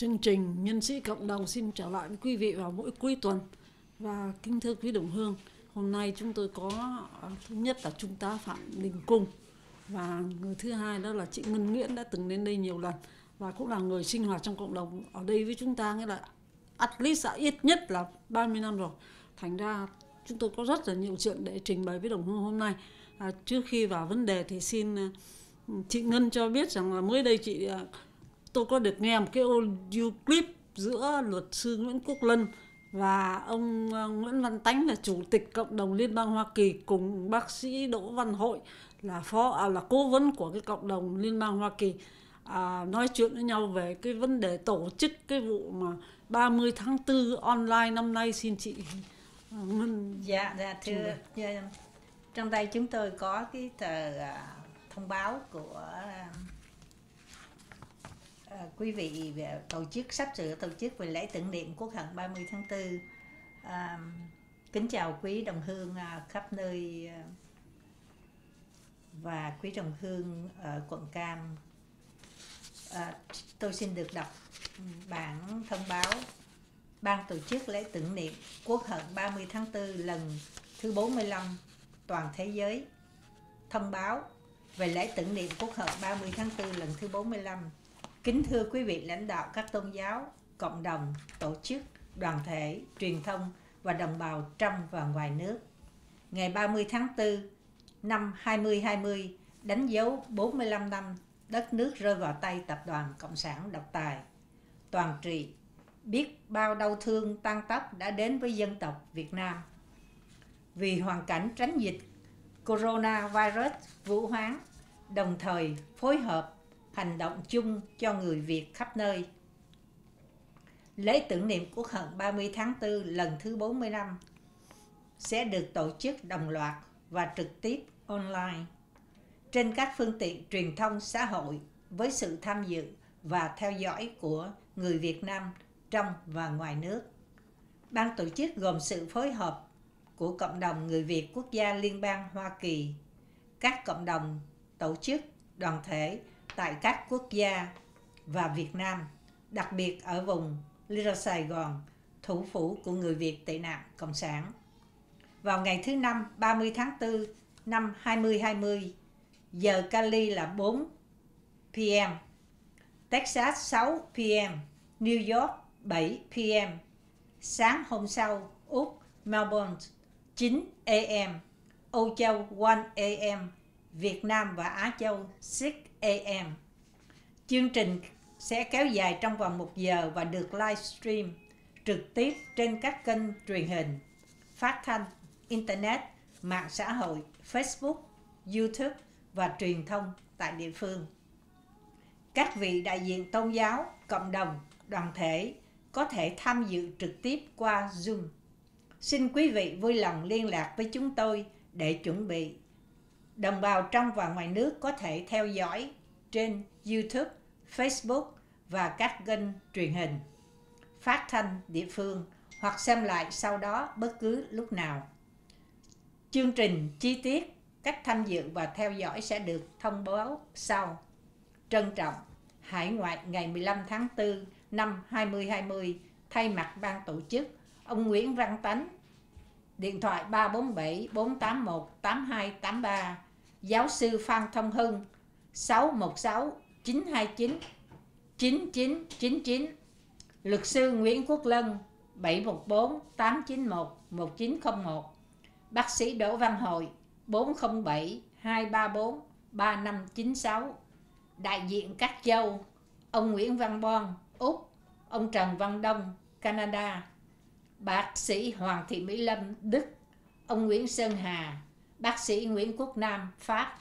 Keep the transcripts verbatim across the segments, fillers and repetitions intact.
Chương trình Nhân sĩ Cộng đồng xin trở lại với quý vị vào mỗi cuối tuần. Và kính thưa quý đồng hương, hôm nay chúng tôi có thứ nhất là Trung tá Phạm Đình Cung, và người thứ hai đó là chị Ngân Nguyễn đã từng đến đây nhiều lần và cũng là người sinh hoạt trong cộng đồng ở đây với chúng ta, nghĩa là at least là ít nhất là ba mươi năm rồi. Thành ra chúng tôi có rất là nhiều chuyện để trình bày với đồng hương hôm nay. À, trước khi vào vấn đề thì xin chị Ngân cho biết rằng là mới đây chị tôi có được nghe một cái audio clip giữa luật sư Nguyễn Quốc Lân và ông Nguyễn Văn Tánh là chủ tịch cộng đồng Liên bang Hoa Kỳ cùng bác sĩ Đỗ Văn Hội là phó à, là cố vấn của cái cộng đồng Liên bang Hoa Kỳ à, nói chuyện với nhau về cái vấn đề tổ chức cái vụ mà ba mươi tháng tư online năm nay. Xin chị uh, Ngân. Dạ, dạ thưa, thưa trong tay chúng tôi có cái tờ uh, thông báo của uh, À, quý vị tổ chức sắp sửa tổ chức về lễ tưởng niệm Quốc hận ba mươi tháng tư. À, kính chào quý đồng hương à, khắp nơi à, và quý đồng hương ở quận Cam. À, tôi xin được đọc bản thông báo ban tổ chức lễ tưởng niệm Quốc hận ba mươi tháng tư lần thứ bốn mươi lăm toàn thế giới. Thông báo về lễ tưởng niệm Quốc hận ba mươi tháng tư lần thứ bốn mươi lăm. Kính thưa quý vị lãnh đạo các tôn giáo, cộng đồng, tổ chức, đoàn thể, truyền thông và đồng bào trong và ngoài nước. Ngày ba mươi tháng tư năm hai nghìn không trăm hai mươi đánh dấu bốn mươi lăm năm đất nước rơi vào tay Tập đoàn Cộng sản độc tài, toàn trị. Biết bao đau thương tang tóc đã đến với dân tộc Việt Nam. Vì hoàn cảnh tránh dịch coronavirus Vũ Hán, đồng thời phối hợp hành động chung cho người Việt khắp nơi. Lễ tưởng niệm Quốc hận ba mươi tháng tư lần thứ bốn mươi lăm sẽ được tổ chức đồng loạt và trực tiếp online trên các phương tiện truyền thông xã hội với sự tham dự và theo dõi của người Việt Nam trong và ngoài nước. Ban tổ chức gồm sự phối hợp của cộng đồng người Việt quốc gia Liên bang Hoa Kỳ, các cộng đồng, tổ chức, đoàn thể tại các quốc gia và Việt Nam, đặc biệt ở vùng Little Sài Gòn, thủ phủ của người Việt tị nạn Cộng sản. Vào ngày thứ Năm ba mươi tháng tư năm hai nghìn không trăm hai mươi, giờ Cali là bốn pê em, Texas sáu pê em, New York bảy pê em, sáng hôm sau Úc Melbourne chín a em, Âu Châu một a em, Việt Nam và Á Châu sáu a em. Chương trình sẽ kéo dài trong vòng một giờ và được livestream trực tiếp trên các kênh truyền hình, phát thanh, Internet, mạng xã hội, Facebook, YouTube và truyền thông tại địa phương. Các vị đại diện tôn giáo, cộng đồng, đoàn thể có thể tham dự trực tiếp qua Zoom. Xin quý vị vui lòng liên lạc với chúng tôi để chuẩn bị. Đồng bào trong và ngoài nước có thể theo dõi trên YouTube, Facebook và các kênh truyền hình, phát thanh địa phương hoặc xem lại sau đó bất cứ lúc nào. Chương trình chi tiết, cách tham dự và theo dõi sẽ được thông báo sau. Trân trọng, Hải Ngoại ngày mười lăm tháng tư năm hai nghìn không trăm hai mươi, thay mặt ban tổ chức, ông Nguyễn Văn Tánh, điện thoại ba bốn bảy bốn tám một tám hai tám ba, giáo sư Phan Thông Hưng sáu một sáu chín hai chín chín chín chín chín, luật sư Nguyễn Quốc Lân bảy một bốn tám chín một một chín không một, bác sĩ Đỗ Văn Hội bốn không bảy hai ba bốn ba năm chín sáu, đại diện các châu, ông Nguyễn Văn Bon, Úc, ông Trần Văn Đông, Canada, bác sĩ Hoàng Thị Mỹ Lâm, Đức, ông Nguyễn Sơn Hà, bác sĩ Nguyễn Quốc Nam, Pháp.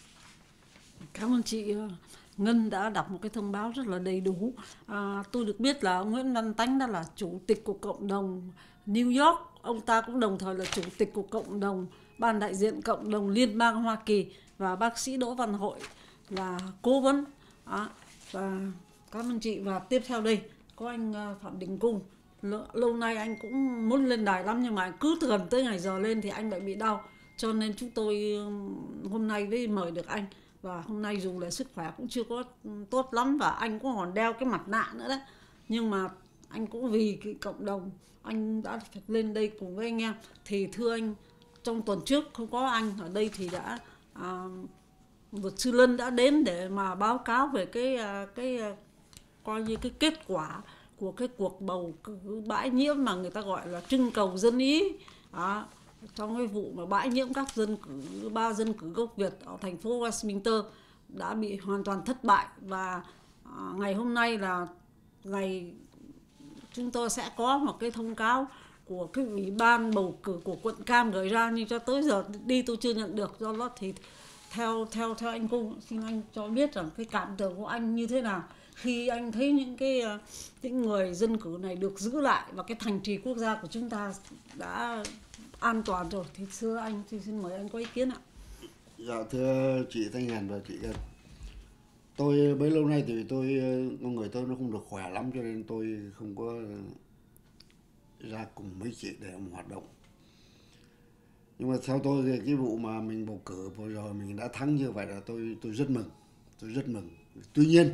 Cảm ơn chị Ngân đã đọc một cái thông báo rất là đầy đủ. À, tôi được biết là ông Nguyễn Văn Tánh đã là chủ tịch của cộng đồng New York. Ông ta cũng đồng thời là chủ tịch của cộng đồng ban đại diện cộng đồng Liên bang Hoa Kỳ, và bác sĩ Đỗ Văn Hội là cố vấn. À, và cảm ơn chị. Và tiếp theo đây có anh Phạm Đình Cung. Lâu nay anh cũng muốn lên đài lắm nhưng mà cứ gần tới ngày giờ lên thì anh lại bị đau, cho nên chúng tôi hôm nay mới mời được anh. Và hôm nay dù là sức khỏe cũng chưa có tốt lắm và anh cũng còn đeo cái mặt nạ nữa đấy, nhưng mà anh cũng vì cái cộng đồng anh đã phải lên đây cùng với anh em. Thì thưa anh, trong tuần trước không có anh ở đây thì đã à, luật sư Lân đã đến để mà báo cáo về cái cái coi như cái kết quả của cái cuộc bầu cử bãi nhiễm mà người ta gọi là trưng cầu dân ý à, trong cái vụ mà bãi nhiễm các dân cử ba dân cử gốc Việt ở thành phố Westminster đã bị hoàn toàn thất bại. Và à, ngày hôm nay là ngày chúng tôi sẽ có một cái thông cáo của cái ủy ban bầu cử của quận Cam gửi ra, nhưng cho tới giờ đi tôi chưa nhận được. Do đó thì theo theo theo anh Cung, xin anh cho biết rằng cái cảm tưởng của anh như thế nào khi anh thấy những cái những người dân cử này được giữ lại và cái thành trì quốc gia của chúng ta đã an toàn rồi. Thì xưa anh thì xin mời anh có ý kiến ạ. Dạ thưa chị Thanh Hàn và chị Cân, tôi bấy lâu nay thì tôi con người tôi nó không được khỏe lắm cho nên tôi không có ra cùng mấy chị để mà hoạt động. Nhưng mà theo tôi cái vụ mà mình bầu cử vừa rồi mình đã thắng như vậy là tôi tôi rất mừng, tôi rất mừng. Tuy nhiên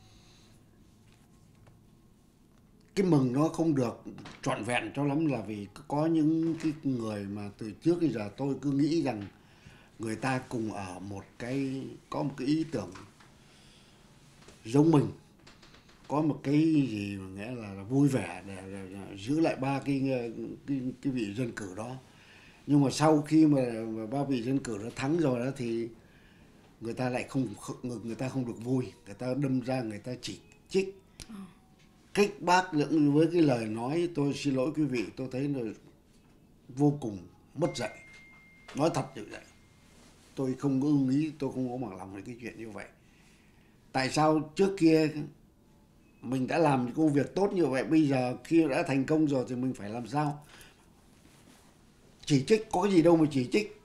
cái mừng nó không được trọn vẹn cho lắm, là vì có những cái người mà từ trước đến giờ tôi cứ nghĩ rằng người ta cùng ở một cái, có một cái ý tưởng giống mình, có một cái gì mà nghĩa là, là vui vẻ để, để, để giữ lại ba cái, cái cái vị dân cử đó. Nhưng mà sau khi mà, mà ba vị dân cử nó thắng rồi đó thì người ta lại không người ta không được vui, người ta đâm ra người ta chỉ trích cách bác lẫn với cái lời nói, tôi xin lỗi quý vị, tôi thấy là vô cùng mất dạy, nói thật như vậy. Tôi không có ưng ý, tôi không có bằng lòng với cái chuyện như vậy. Tại sao trước kia mình đã làm công việc tốt như vậy, bây giờ khi đã thành công rồi thì mình phải làm sao? Chỉ trích có gì đâu mà chỉ trích.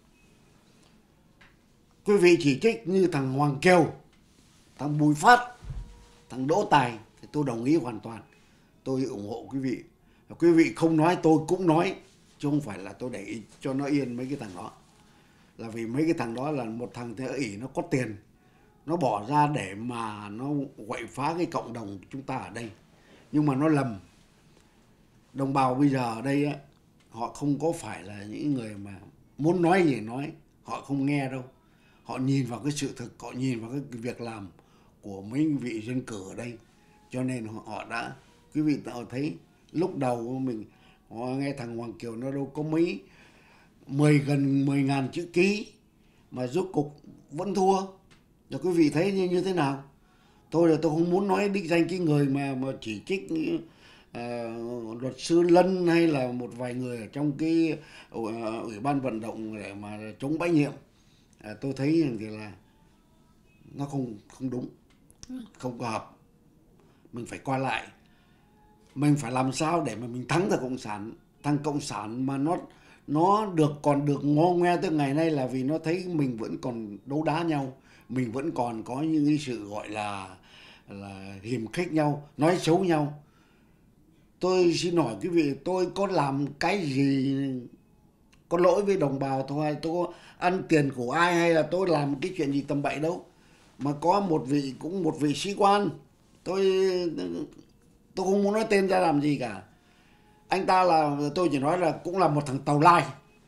Quý vị chỉ trích như thằng Hoàng Kiều, thằng Bùi Phát, thằng Đỗ Tài thì tôi đồng ý hoàn toàn. Tôi ủng hộ quý vị. Quý vị không nói tôi cũng nói, chứ không phải là tôi để ý cho nó yên mấy cái thằng đó. Là vì mấy cái thằng đó là một thằng thế ỷ, nó có tiền, nó bỏ ra để mà nó quậy phá cái cộng đồng chúng ta ở đây. Nhưng mà nó lầm. Đồng bào bây giờ ở đây á, họ không có phải là những người mà muốn nói gì nói, họ không nghe đâu. Họ nhìn vào cái sự thực, họ nhìn vào cái việc làm của mấy vị dân cử ở đây. Cho nên họ đã, quý vị tạo thấy lúc đầu mình họ nghe thằng Hoàng Kiều nó đâu có mấy mười gần mười ngàn chữ ký mà rốt cục vẫn thua. Rồi quý vị thấy như, như thế nào? Tôi là tôi không muốn nói đích danh cái người mà mà chỉ trích uh, luật sư Lân hay là một vài người ở trong cái uh, ủy ban vận động để mà chống bãi nhiệm. Uh, tôi thấy thì là nó không không đúng, không có hợp. Mình phải qua lại, mình phải làm sao để mà mình thắng thằng cộng sản, thằng cộng sản mà nó nó được còn được ngô ngoe tới ngày nay là vì nó thấy mình vẫn còn đấu đá nhau, mình vẫn còn có những cái sự gọi là là hiềm khích nhau, nói xấu nhau. Tôi xin hỏi quý vị, tôi có làm cái gì có lỗi với đồng bào thôi, tôi có ăn tiền của ai hay là tôi làm cái chuyện gì tầm bậy đâu. Mà có một vị, cũng một vị sĩ quan, tôi tôi không muốn nói tên ra làm gì cả. Anh ta là, tôi chỉ nói là cũng là một thằng tàu lai.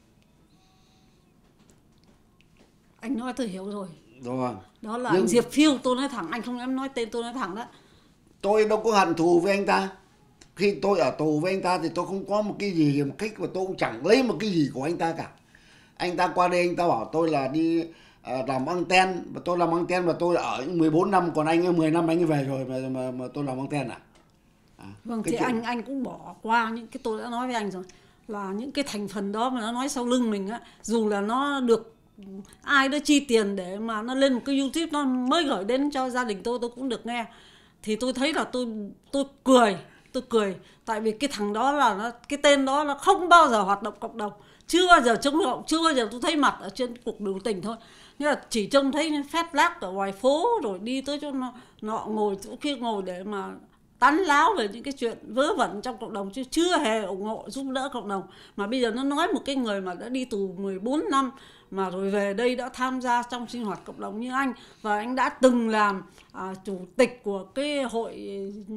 Anh nói tôi hiểu rồi. Rồi. Đó là Nhưng anh Diệp Phiêu, tôi nói thẳng, anh không dám nói tên, tôi nói thẳng đó. Tôi đâu có hận thù với anh ta. Khi tôi ở tù với anh ta thì tôi không có một cái gì hiềm khích và tôi cũng chẳng lấy một cái gì của anh ta cả. Anh ta qua đây anh ta bảo tôi là đi uh, làm anten, và tôi làm anten và tôi ở mười bốn năm, còn anh ấy mười năm anh ấy về rồi mà mà, mà tôi làm anten à? À, vâng, thì chuyện... anh anh cũng bỏ qua những cái tôi đã nói với anh rồi, là những cái thành phần đó mà nó nói sau lưng mình á, dù là nó được ai đó chi tiền để mà nó lên một cái YouTube nó mới gửi đến cho gia đình tôi tôi cũng được nghe, thì tôi thấy là tôi tôi cười tôi cười tại vì cái thằng đó là nó, cái tên đó nó không bao giờ hoạt động cộng đồng, chưa bao giờ chống cộng, chưa bao giờ tôi thấy mặt ở trên cuộc biểu tình thôi. Nghĩa là chỉ trông thấy phét lác ở ngoài phố rồi đi tới chỗ nó, nọ ngồi chỗ kia ngồi để mà tán láo về những cái chuyện vớ vẩn trong cộng đồng, chứ chưa hề ủng hộ giúp đỡ cộng đồng. Mà bây giờ nó nói một cái người mà đã đi tù mười bốn năm mà rồi về đây đã tham gia trong sinh hoạt cộng đồng như anh, và anh đã từng làm à, chủ tịch của cái hội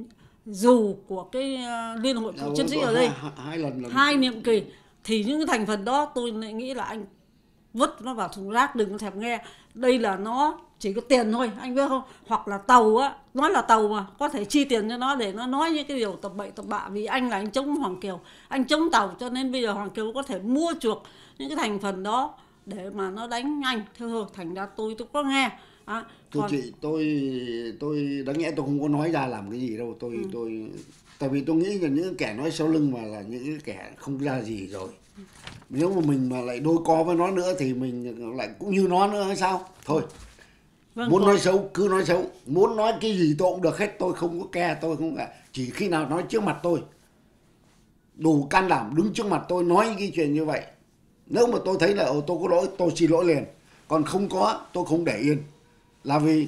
dù của cái Liên hội cựu chiến sĩ ở đây hai, hai lần là hai nhiệm kỳ, thì những cái thành phần đó tôi lại nghĩ là anh vứt nó vào thùng rác, đừng có thèm nghe. Đây là nó chỉ có tiền thôi, anh biết không? Hoặc là tàu á, nói là tàu mà có thể chi tiền cho nó để nó nói những cái điều tập bậy tập bạ. Vì anh là anh chống Hoàng Kiều, anh chống tàu, cho nên bây giờ Hoàng Kiều có thể mua chuộc những cái thành phần đó để mà nó đánh anh. Thế thôi, thành ra tôi tôi có nghe. À, Thưa còn... chị, tôi tôi đáng nhẽ tôi không có nói ra làm cái gì đâu. Tôi ừ. tôi tại vì tôi nghĩ là những kẻ nói sau lưng mà là những kẻ không ra gì rồi. Nếu mà mình mà lại đôi co với nó nữa thì mình lại cũng như nó nữa hay sao? Thôi. Vâng, muốn có... nói xấu cứ nói xấu, muốn nói cái gì tôi cũng được hết, tôi không có ke, tôi không cả. Chỉ khi nào nói trước mặt tôi, đủ can đảm đứng trước mặt tôi nói cái chuyện như vậy. Nếu mà tôi thấy là ồ, tôi có lỗi, tôi xin lỗi liền. Còn không có, tôi không để yên. Là vì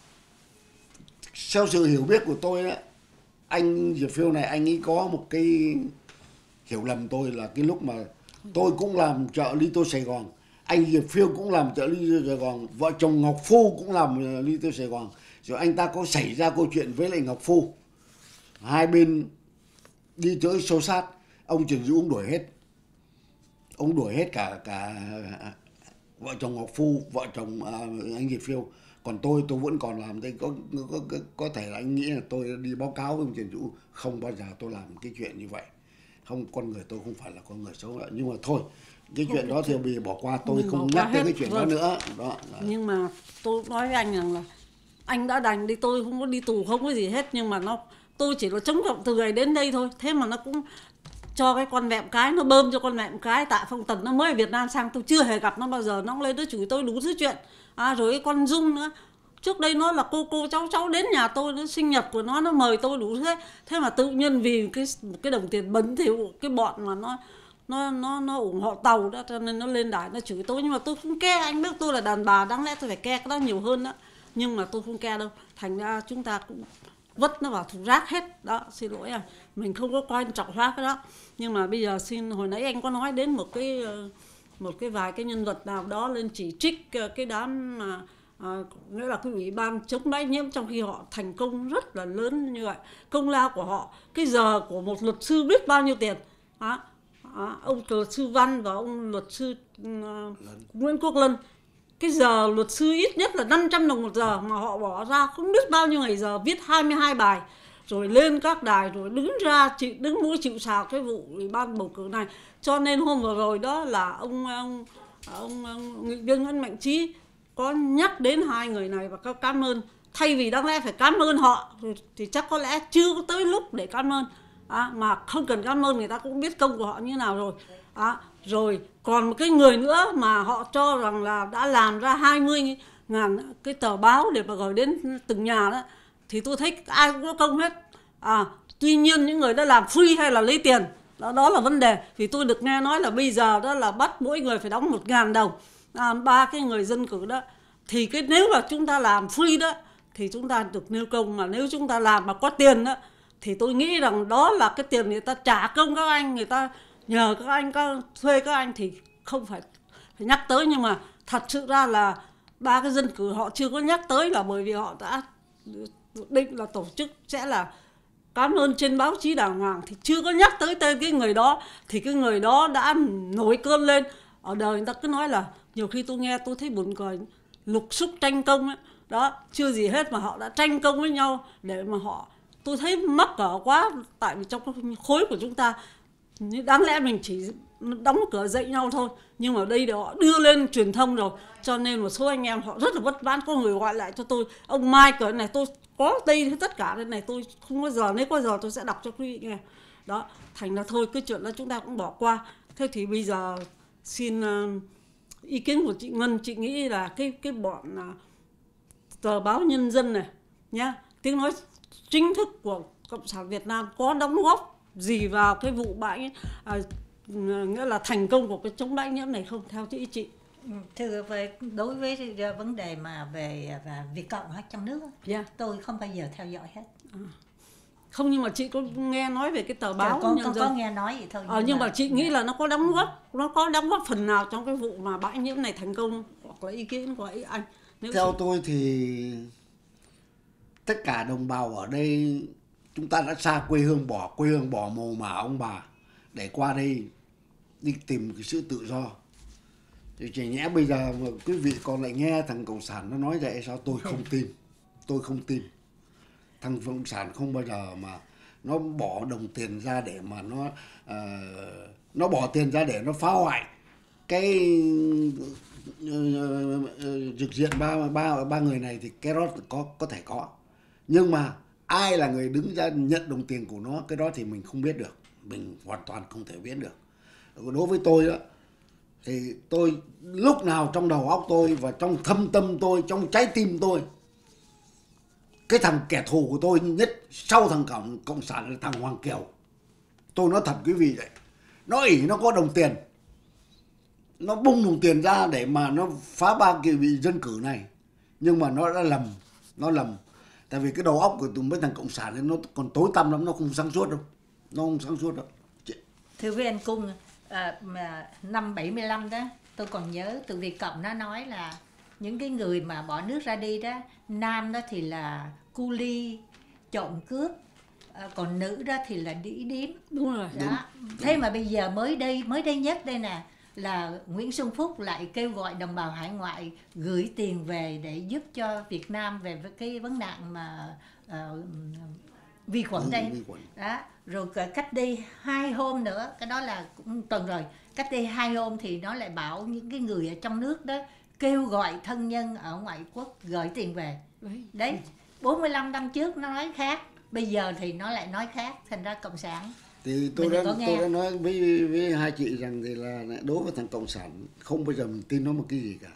theo sự hiểu biết của tôi đó, anh Diệp Phiêu này anh ấy có một cái hiểu lầm tôi là cái lúc mà tôi cũng làm trợ lý Tô Sài Gòn, anh Diệp Phiêu cũng làm trợ lý Tô Sài Gòn, vợ chồng Ngọc Phu cũng làm lý Tô Sài Gòn, rồi anh ta có xảy ra câu chuyện với lại Ngọc Phu, hai bên đi tới xô sát, ông Trần Dũ cũng đuổi hết, ông đuổi hết cả cả vợ chồng Ngọc Phu, vợ chồng uh, anh Diệp Phiêu. Còn tôi tôi vẫn còn làm đây, có, có có có thể là anh nghĩ là tôi đi báo cáo với ông Trần Dũ, không bao giờ tôi làm cái chuyện như vậy. Không, con người tôi không phải là con người xấu nữa, nhưng mà thôi cái chuyện đó thì bị bỏ qua, tôi không nhắc tới cái chuyện đó nữa đó. Nhưng mà tôi nói với anh rằng là anh đã đành đi, tôi không có đi tù không có gì hết, nhưng mà nó tôi chỉ là chống cộng từ ngày đến đây thôi. Thế mà nó cũng cho cái con mẹm cái, nó bơm cho con mẹm cái. Tại Phong Tần nó mới ở Việt Nam sang, tôi chưa hề gặp nó bao giờ, nó cũng lên nó chửi tôi đủ thứ chuyện. À, rồi cái con Dung nữa, trước đây nó là cô cô cháu cháu đến nhà tôi, nó sinh nhật của nó nó mời tôi đủ thế. Thế mà tự nhiên vì cái cái đồng tiền bẩn thỉu cái bọn mà nó nó nó nó ủng hộ tàu đó, cho nên nó lên đài nó chửi tôi. Nhưng mà tôi không ke, anh biết tôi là đàn bà, đáng lẽ tôi phải ke cái đó nhiều hơn đó, nhưng mà tôi không ke đâu. Thành ra chúng ta cũng vứt nó vào thùng rác hết đó. Xin lỗi à, mình không có quan trọng hóa cái đó. Nhưng mà bây giờ xin, hồi nãy anh có nói đến một cái một cái vài cái nhân vật nào đó lên chỉ trích cái đám mà à, nghĩa là cái ủy ban chống bãi nhiễm, trong khi họ thành công rất là lớn như vậy. Công lao của họ, cái giờ của một luật sư biết bao nhiêu tiền. À, à, ông luật sư Văn và ông luật sư uh, Nguyễn Quốc Lân, cái giờ luật sư ít nhất là năm trăm đồng một giờ, mà họ bỏ ra không biết bao nhiêu ngày giờ viết hai mươi hai bài, rồi lên các đài, rồi đứng ra chịu, đứng mũi chịu sào cái vụ ủy ban bầu cử này. Cho nên hôm vừa rồi đó là ông ông ông, ông nghị viên Nguyễn Mạnh Trí có nhắc đến hai người này và có cảm ơn. Thay vì đáng lẽ phải cảm ơn họ thì chắc có lẽ chưa có tới lúc để cảm ơn. À, mà không cần cảm ơn, người ta cũng biết công của họ như nào rồi. À, rồi còn một cái người nữa mà họ cho rằng là đã làm ra hai mươi ngàn cái tờ báo để mà gửi đến từng nhà đó, thì tôi thấy ai cũng có công hết. À, tuy nhiên những người đã làm free hay là lấy tiền, đó, đó là vấn đề. Vì tôi được nghe nói là bây giờ đó là bắt mỗi người phải đóng một ngàn đồng, à, ba cái người dân cử đó. Thì cái nếu là chúng ta làm free đó thì chúng ta được nêu công, mà nếu chúng ta làm mà có tiền đó thì tôi nghĩ rằng đó là cái tiền người ta trả công các anh, người ta nhờ các anh, các thuê các anh thì không phải, phải nhắc tới. Nhưng mà thật sự ra là ba cái dân cử họ chưa có nhắc tới là bởi vì họ đã định là tổ chức sẽ là cảm ơn trên báo chí đàng hoàng, thì chưa có nhắc tới tên cái người đó. Thì cái người đó đã nổi cơn lên. Ở đời người ta cứ nói là nhiều khi tôi nghe tôi thấy buồn cười, lục xúc tranh công ấy. Đó, chưa gì hết mà họ đã tranh công với nhau để mà họ, tôi thấy mắc cỡ quá. Tại vì trong cái khối của chúng ta đáng lẽ mình chỉ đóng cửa dạy nhau thôi, nhưng mà đây họ đưa lên truyền thông rồi, cho nên một số anh em họ rất là vất vả. Có người gọi lại cho tôi, ông Mai cỡ này tôi có đây tất cả đây này, tôi không có giờ, nếu có giờ tôi sẽ đọc cho quý vị nghe. Đó, thành ra thôi cái chuyện đó chúng ta cũng bỏ qua. Thế thì bây giờ xin uh, ý kiến của chị Ngân. Chị nghĩ là cái cái bọn uh, tờ báo Nhân dân này nhá, tiếng nói chính thức của Cộng sản Việt Nam có đóng góp gì vào cái vụ bãi à, nghĩa là thành công của cái chống bãi nhiễm này không, theo chị chị? Thưa, về đối với vấn đề mà về Việt Cộng ở trong nước, yeah, tôi không bao giờ theo dõi hết. À. Không, nhưng mà chị có nghe nói về cái tờ báo con, Nhân con dân. Có nghe nói vậy thôi. Ờ, nhưng, nhưng mà, mà chị nghĩ là nó có đóng góp, nó có đóng góp phần nào trong cái vụ mà bãi nhiễm này thành công, hoặc là ý kiến của anh? Nếu theo chị... tôi thì tất cả đồng bào ở đây chúng ta đã xa quê hương, bỏ quê hương, bỏ mồ mả ông bà để qua đây đi tìm cái sự tự do. Thì chỉ nhẽ bây giờ mà quý vị còn lại nghe thằng Cộng sản nó nói vậy sao? Tôi không tin. Tôi không tin. Thằng Cộng sản không bao giờ mà nó bỏ đồng tiền ra để mà nó uh, nó bỏ tiền ra để nó phá hoại cái trực diện ba ba ba người này, thì cái đó có có thể có. Nhưng mà ai là người đứng ra nhận đồng tiền của nó, cái đó thì mình không biết được, mình hoàn toàn không thể biết được. Đối với tôi đó, thì tôi lúc nào trong đầu óc tôi và trong thâm tâm tôi, trong trái tim tôi, cái thằng kẻ thù của tôi nhất sau thằng cộng, cộng sản là thằng Hoàng Kiều. Tôi nói thật quý vị vậy, nó ỷ nó có đồng tiền, nó bung đồng tiền ra để mà nó phá ba kỳ vị dân cử này, nhưng mà nó đã lầm, nó lầm. Tại vì cái đầu óc của tụi mấy thằng cộng sản ấy, nó còn tối tăm lắm, nó không sáng suốt đâu, nó không sáng suốt đâu. Thưa với anh Cung, à, mà năm bảy mươi lăm đó, tôi còn nhớ từ Việt Cộng nó nói là những cái người mà bỏ nước ra đi đó, nam đó thì là cu ly, trộm cướp, à, còn nữ đó thì là đĩ điếm. Đúng rồi. Đó. Đúng. Thế mà bây giờ mới đây, mới đây nhất đây nè, là Nguyễn Xuân Phúc lại kêu gọi đồng bào hải ngoại gửi tiền về để giúp cho Việt Nam về với cái vấn nạn mà uh, vi khuẩn đây. Vi khuẩn. Đó. Rồi cách đây hai hôm nữa, cái đó là cũng tuần rồi, cách đây hai hôm thì nó lại bảo những cái người ở trong nước đó kêu gọi thân nhân ở ngoại quốc gửi tiền về. Đấy. Đấy, bốn mươi lăm năm trước nó nói khác, bây giờ thì nó lại nói khác, thành ra cộng sản. Thì tôi đã, tôi đã nói với, với hai chị rằng thì là đối với thằng cộng sản không bao giờ mình tin nó một cái gì cả.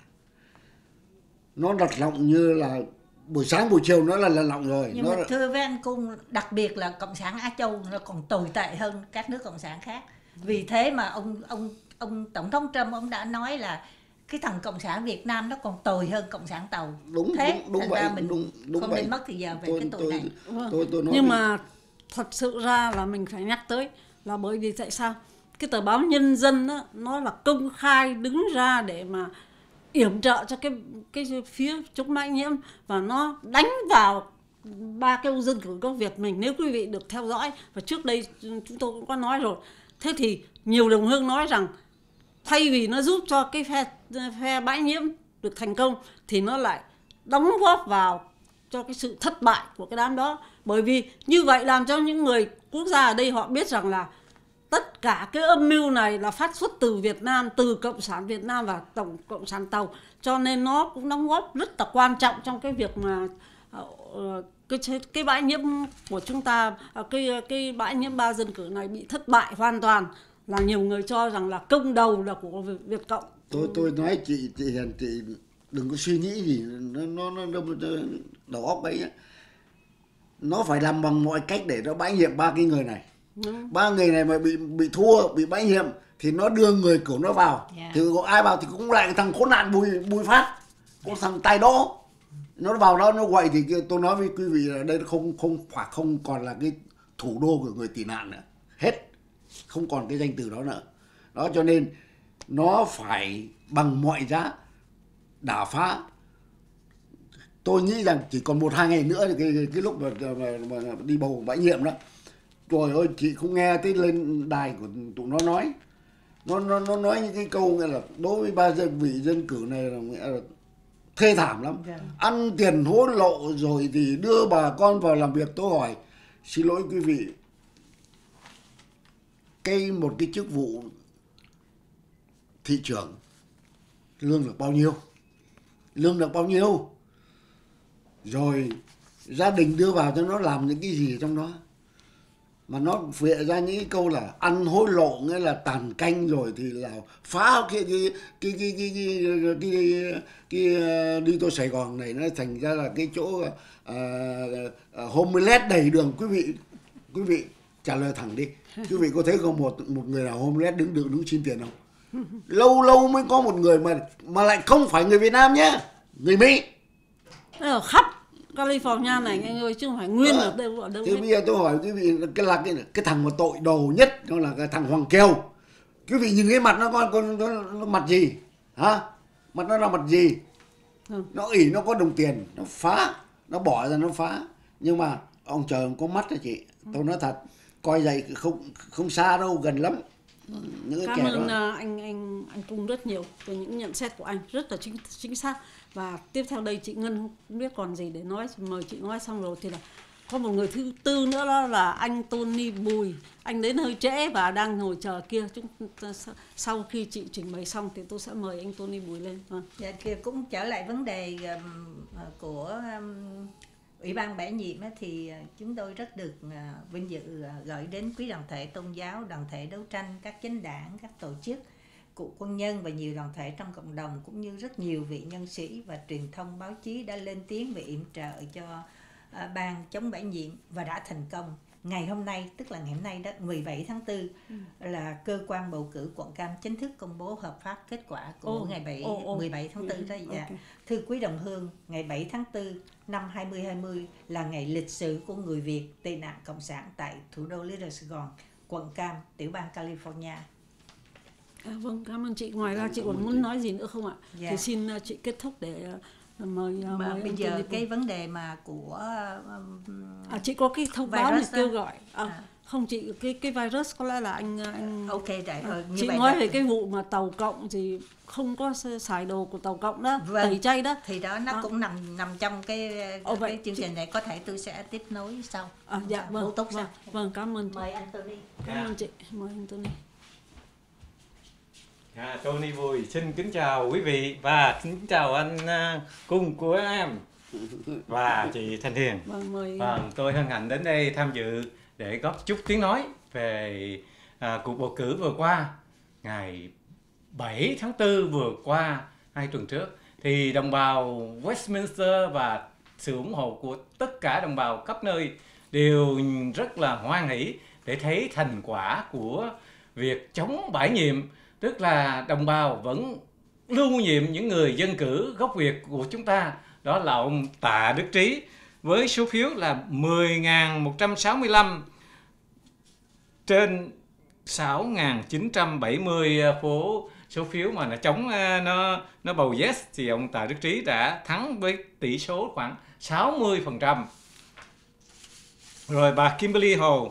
Nó đặt lọng như là buổi sáng buổi chiều nó là là lọng rồi. Nhưng nó mà là... thưa với anh Cung, đặc biệt là cộng sản Á Châu nó còn tồi tệ hơn các nước cộng sản khác. Vì thế mà ông ông ông tổng thống Trump ông đã nói là cái thằng cộng sản Việt Nam nó còn tồi hơn cộng sản Tàu. Đúng, thế đúng, đúng vậy, ra mình đúng, đúng không vậy. nên mất thời giờ về tôi, cái tội tôi, này. tôi, tôi, tôi nói Nhưng đi. mà thật sự ra là mình phải nhắc tới là bởi vì tại sao cái tờ báo Nhân Dân đó, nó là công khai đứng ra để mà yểm trợ cho cái cái phía chống Mã Nhiễm, và nó đánh vào ba cái dân cử gốc Việt mình. Nếu quý vị được theo dõi, và trước đây chúng tôi cũng có nói rồi, thế thì nhiều đồng hương nói rằng thay vì nó giúp cho cái phe phe Bãi Nhiễm được thành công thì nó lại đóng góp vào cho cái sự thất bại của cái đám đó. Bởi vì như vậy làm cho những người quốc gia ở đây họ biết rằng là tất cả cái âm mưu này là phát xuất từ Việt Nam, từ Cộng sản Việt Nam và Tổng Cộng sản Tàu. Cho nên nó cũng đóng góp rất là quan trọng trong cái việc mà uh, cái, cái bãi nhiễm của chúng ta, uh, cái, cái bãi nhiễm ba dân cử này bị thất bại hoàn toàn. Là nhiều người cho rằng là công đầu là của Việt Cộng. Tôi tôi nói chị chị Hiền, chị đừng có suy nghĩ gì nó nó nó, nó, nó đầu óc ấy, nó phải làm bằng mọi cách để nó bãi nhiệm ba cái người này. Ừ. Ba người này mà bị bị thua, bị bãi nhiệm thì nó đưa người của nó vào. Yeah. Thì có ai vào thì cũng lại thằng khốn nạn Bùi Bùi Phát, có thằng Tài Đỗ, nó vào đó nó gọi thì tôi nói với quý vị là đây không không phải không còn là cái thủ đô của người tị nạn nữa, hết, không còn cái danh từ đó nữa. Đó cho nên nó phải bằng mọi giá đả phá. Tôi nghĩ rằng chỉ còn một hai ngày nữa thì cái, cái, cái lúc mà, mà, mà đi bầu bãi nhiệm đó, trời ơi chị không nghe tới lên đài của tụi nó nói, nó nó nó nói những cái câu nghĩa là đối với ba dân vị dân cử này là, nghĩa là thê thảm lắm. Yeah. Ăn tiền hối lộ rồi thì đưa bà con vào làm việc. Tôi hỏi xin lỗi quý vị, cái một cái chức vụ thị trưởng lương được bao nhiêu, lương được bao nhiêu, rồi gia đình đưa vào cho nó làm những cái gì trong đó, mà nó vẽ ra những cái câu là ăn hối lộ, nghĩa là tàn canh, rồi thì là phá cái cái cái cái cái cái, cái, cái, cái, cái đi tô Sài Gòn này nó thành ra là cái chỗ uh, uh, homeless đầy đường. Quý vị quý vị trả lời thẳng đi, quý vị có thấy không một một người nào homeless đứng được đứng xin tiền không? Lâu lâu mới có một người mà mà lại không phải người Việt Nam nhé, người Mỹ. Ở khắp California này anh ơi, chứ không phải nguyên ở đâu ở đâu. Thế bây giờ tôi hỏi quý vị, cái là cái cái thằng mà tội đồ nhất nó là cái thằng Hoàng Kiều. Quý vị nhìn cái mặt nó con con nó, nó mặt gì hả? Mặt nó là mặt gì? Ừ. Nó ỷ nó có đồng tiền, nó phá, nó bỏ ra nó phá. Nhưng mà ông trời không có mắt đó chị. Tôi nói thật, coi vậy không không xa đâu, gần lắm. Những Cảm kẻ ơn đó. anh anh anh Cung rất nhiều về những nhận xét của anh, rất là chính chính xác. Và tiếp theo đây chị Ngân không biết còn gì để nói, mời chị nói xong rồi thì là có một người thứ tư nữa, đó là anh Tony Bùi. Anh đến hơi trễ và đang ngồi chờ kia. Chúng sau khi chị trình bày xong thì tôi sẽ mời anh Tony Bùi lên. Vâng. Dạ, kia cũng trở lại vấn đề um, của um, Ủy ban bãi nhiệm á, thì chúng tôi rất được uh, vinh dự uh, gửi đến quý đoàn thể tôn giáo, đoàn thể đấu tranh, các chánh đảng, các tổ chức, cựu quân nhân và nhiều đoàn thể trong cộng đồng, cũng như rất nhiều vị nhân sĩ và truyền thông báo chí đã lên tiếng về yểm trợ cho uh, ban chống bãi nhiệm và đã thành công. Ngày hôm nay, tức là ngày hôm nay đó, mười bảy tháng tư, ừ. là cơ quan bầu cử quận Cam chính thức công bố hợp pháp kết quả của oh, ngày bảy, oh, oh. mười bảy tháng tư đó. Dạ. Okay. Thưa quý đồng hương, ngày bảy tháng tư năm hai nghìn không trăm hai mươi là ngày lịch sử của người Việt tị nạn cộng sản tại thủ đô Little Sài Gòn, quận Cam, tiểu bang California. À, vâng, cảm ơn chị. Ngoài ra chị còn muốn nói gì nữa không ạ? Dạ. Thì xin uh, chị kết thúc để uh, mời, uh, mà mời bây giờ cái vấn đề mà của uh, à, chị có cái thông báo để kêu gọi à, à. Không chị, cái cái virus có lẽ là anh anh ok đấy. à, như chị vậy nói là... về cái vụ mà tàu cộng thì không có xài đồ của tàu cộng đó, vâng. tẩy chay đó, thì đó nó à. cũng nằm nằm trong cái Ồ, cái vậy, chương trình chị... này, có thể tôi sẽ tiếp nối sau. À, dạ vâng, vâng, tốt vâng, vâng, cảm ơn mời anh Tony. Cảm ơn chị, mời anh Tony. À, Tony Bùi xin kính chào quý vị và kính chào anh uh, Cung của em và chị Thanh Hiền. Vâng, mời... Vâng, tôi hân hạnh đến đây tham dự để góp chút tiếng nói về uh, cuộc bầu cử vừa qua, ngày bảy tháng tư vừa qua, hai tuần trước. Thì đồng bào Westminster và sự ủng hộ của tất cả đồng bào khắp nơi đều rất là hoan hỷ để thấy thành quả của việc chống bãi nhiệm. Tức là đồng bào vẫn lưu nhiệm những người dân cử gốc Việt của chúng ta, đó là ông Tạ Đức Trí, với số phiếu là mười nghìn một trăm sáu mươi lăm trên sáu nghìn chín trăm bảy mươi phố số phiếu mà nó chống, nó nó bầu yes, thì ông Tạ Đức Trí đã thắng với tỷ số khoảng sáu mươi phần trăm. Rồi bà Kimberly Hồ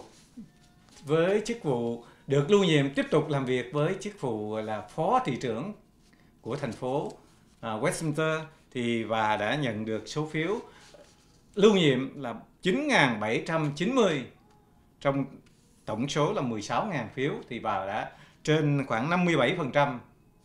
với chức vụ được lưu nhiệm tiếp tục làm việc với chức vụ là phó thị trưởng của thành phố uh, Westminster, thì bà đã nhận được số phiếu lưu nhiệm là chín nghìn bảy trăm chín mươi trong tổng số là mười sáu nghìn phiếu, thì bà đã trên khoảng năm mươi bảy phần trăm.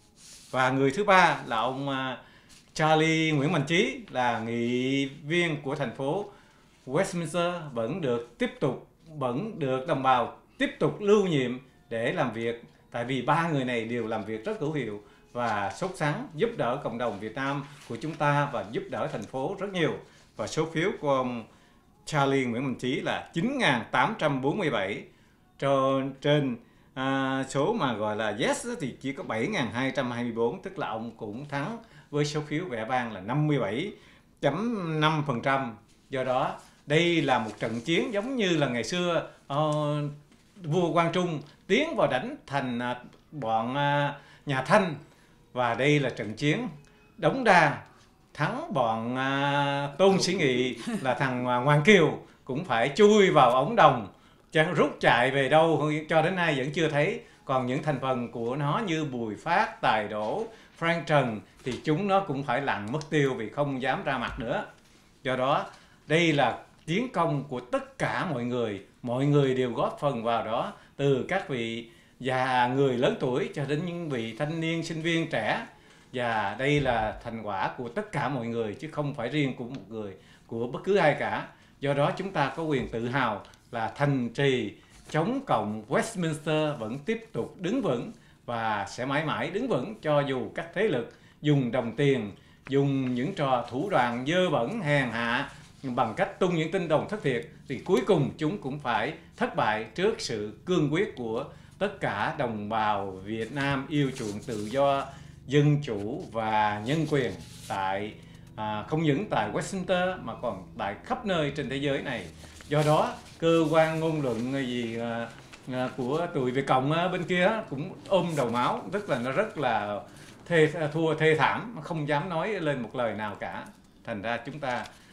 Và người thứ ba là ông uh, Charlie Nguyễn Mạnh Trí, là nghị viên của thành phố Westminster, vẫn được tiếp tục vẫn được đồng bào tiếp tục lưu nhiệm để làm việc, tại vì ba người này đều làm việc rất hữu hiệu và sốt sắng, giúp đỡ cộng đồng Việt Nam của chúng ta và giúp đỡ thành phố rất nhiều. Và số phiếu của ông Charlie Nguyễn Mạnh Trí là chín nghìn tám trăm bốn mươi bảy, trên, trên à, số mà gọi là yes thì chỉ có bảy nghìn hai trăm hai mươi tư, tức là ông cũng thắng với số phiếu vẻ vang là năm mươi bảy phẩy năm phần trăm. Do đó đây là một trận chiến giống như là ngày xưa uh, vua Quang Trung tiến vào đánh thành uh, bọn uh, nhà Thanh, và đây là trận chiến Đống Đa thắng bọn uh, Tôn Sĩ Nghị là thằng uh, Hoàng Kiều cũng phải chui vào ống đồng, chẳng rút chạy về đâu cho đến nay vẫn chưa thấy. Còn những thành phần của nó như Bùi Phát, Tài Đỗ, Frank Trần thì chúng nó cũng phải lặn mất tiêu vì không dám ra mặt nữa. Do đó đây là chiến công của tất cả mọi người, mọi người đều góp phần vào đó, từ các vị già người lớn tuổi cho đến những vị thanh niên sinh viên trẻ. Và đây là thành quả của tất cả mọi người chứ không phải riêng của một người, của bất cứ ai cả. Do đó chúng ta có quyền tự hào là thành trì chống cộng Westminster vẫn tiếp tục đứng vững và sẽ mãi mãi đứng vững, cho dù các thế lực dùng đồng tiền, dùng những trò thủ đoạn dơ bẩn hèn hạ bằng cách tung những tin đồn thất thiệt, thì cuối cùng chúng cũng phải thất bại trước sự cương quyết của tất cả đồng bào Việt Nam yêu chuộng tự do, dân chủ và nhân quyền tại à, không những tại Westminster mà còn tại khắp nơi trên thế giới này. Do đó cơ quan ngôn luận gì à, à, của tụi Việt Cộng à, bên kia cũng ôm đầu máu, tức là nó rất là thê, thua thê thảm, không dám nói lên một lời nào cả. Thành ra chúng ta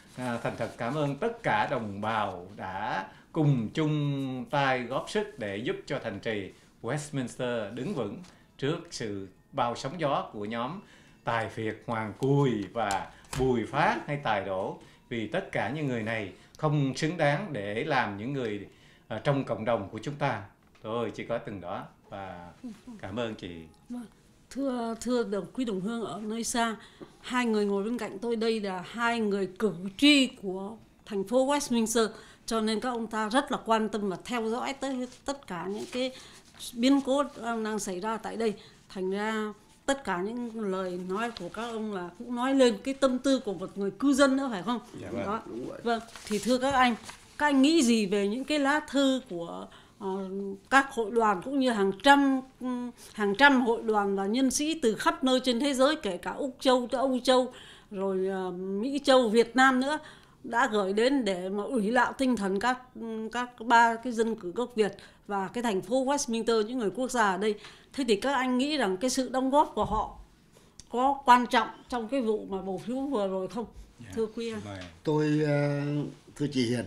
à, thành thật cảm ơn tất cả đồng bào đã cùng chung tay góp sức để giúp cho thành trì Westminster đứng vững trước sự bao sóng gió của nhóm Tài Phiệt, Hoàng Cùi và Bùi Phát hay Tài Đỗ, vì tất cả những người này không xứng đáng để làm những người uh, trong cộng đồng của chúng ta. Tôi chỉ có từng đó và cảm ơn chị. Vâng. Thưa thưa đồng quý đồng hương ở nơi xa, hai người ngồi bên cạnh tôi đây là hai người cử tri của thành phố Westminster, cho nên các ông ta rất là quan tâm và theo dõi tới tất cả những cái biến cố đang xảy ra tại đây. Thành ra tất cả những lời nói của các ông là cũng nói lên cái tâm tư của một người cư dân nữa, phải không? Dạ vâng. Đó. Vâng, thì thưa các anh, các anh nghĩ gì về những cái lá thư của uh, các hội đoàn cũng như hàng trăm hàng trăm hội đoàn và nhân sĩ từ khắp nơi trên thế giới, kể cả Úc Châu, Âu Châu, rồi uh, Mỹ Châu, Việt Nam nữa, đã gửi đến để mà ủy lạo tinh thần các các ba cái dân cử gốc Việt và cái thành phố Westminster, những người quốc gia ở đây. Thế thì các anh nghĩ rằng cái sự đóng góp của họ có quan trọng trong cái vụ mà bầu phiếu vừa rồi không? Yeah. Thưa quý anh. Tôi thưa chị Hiền,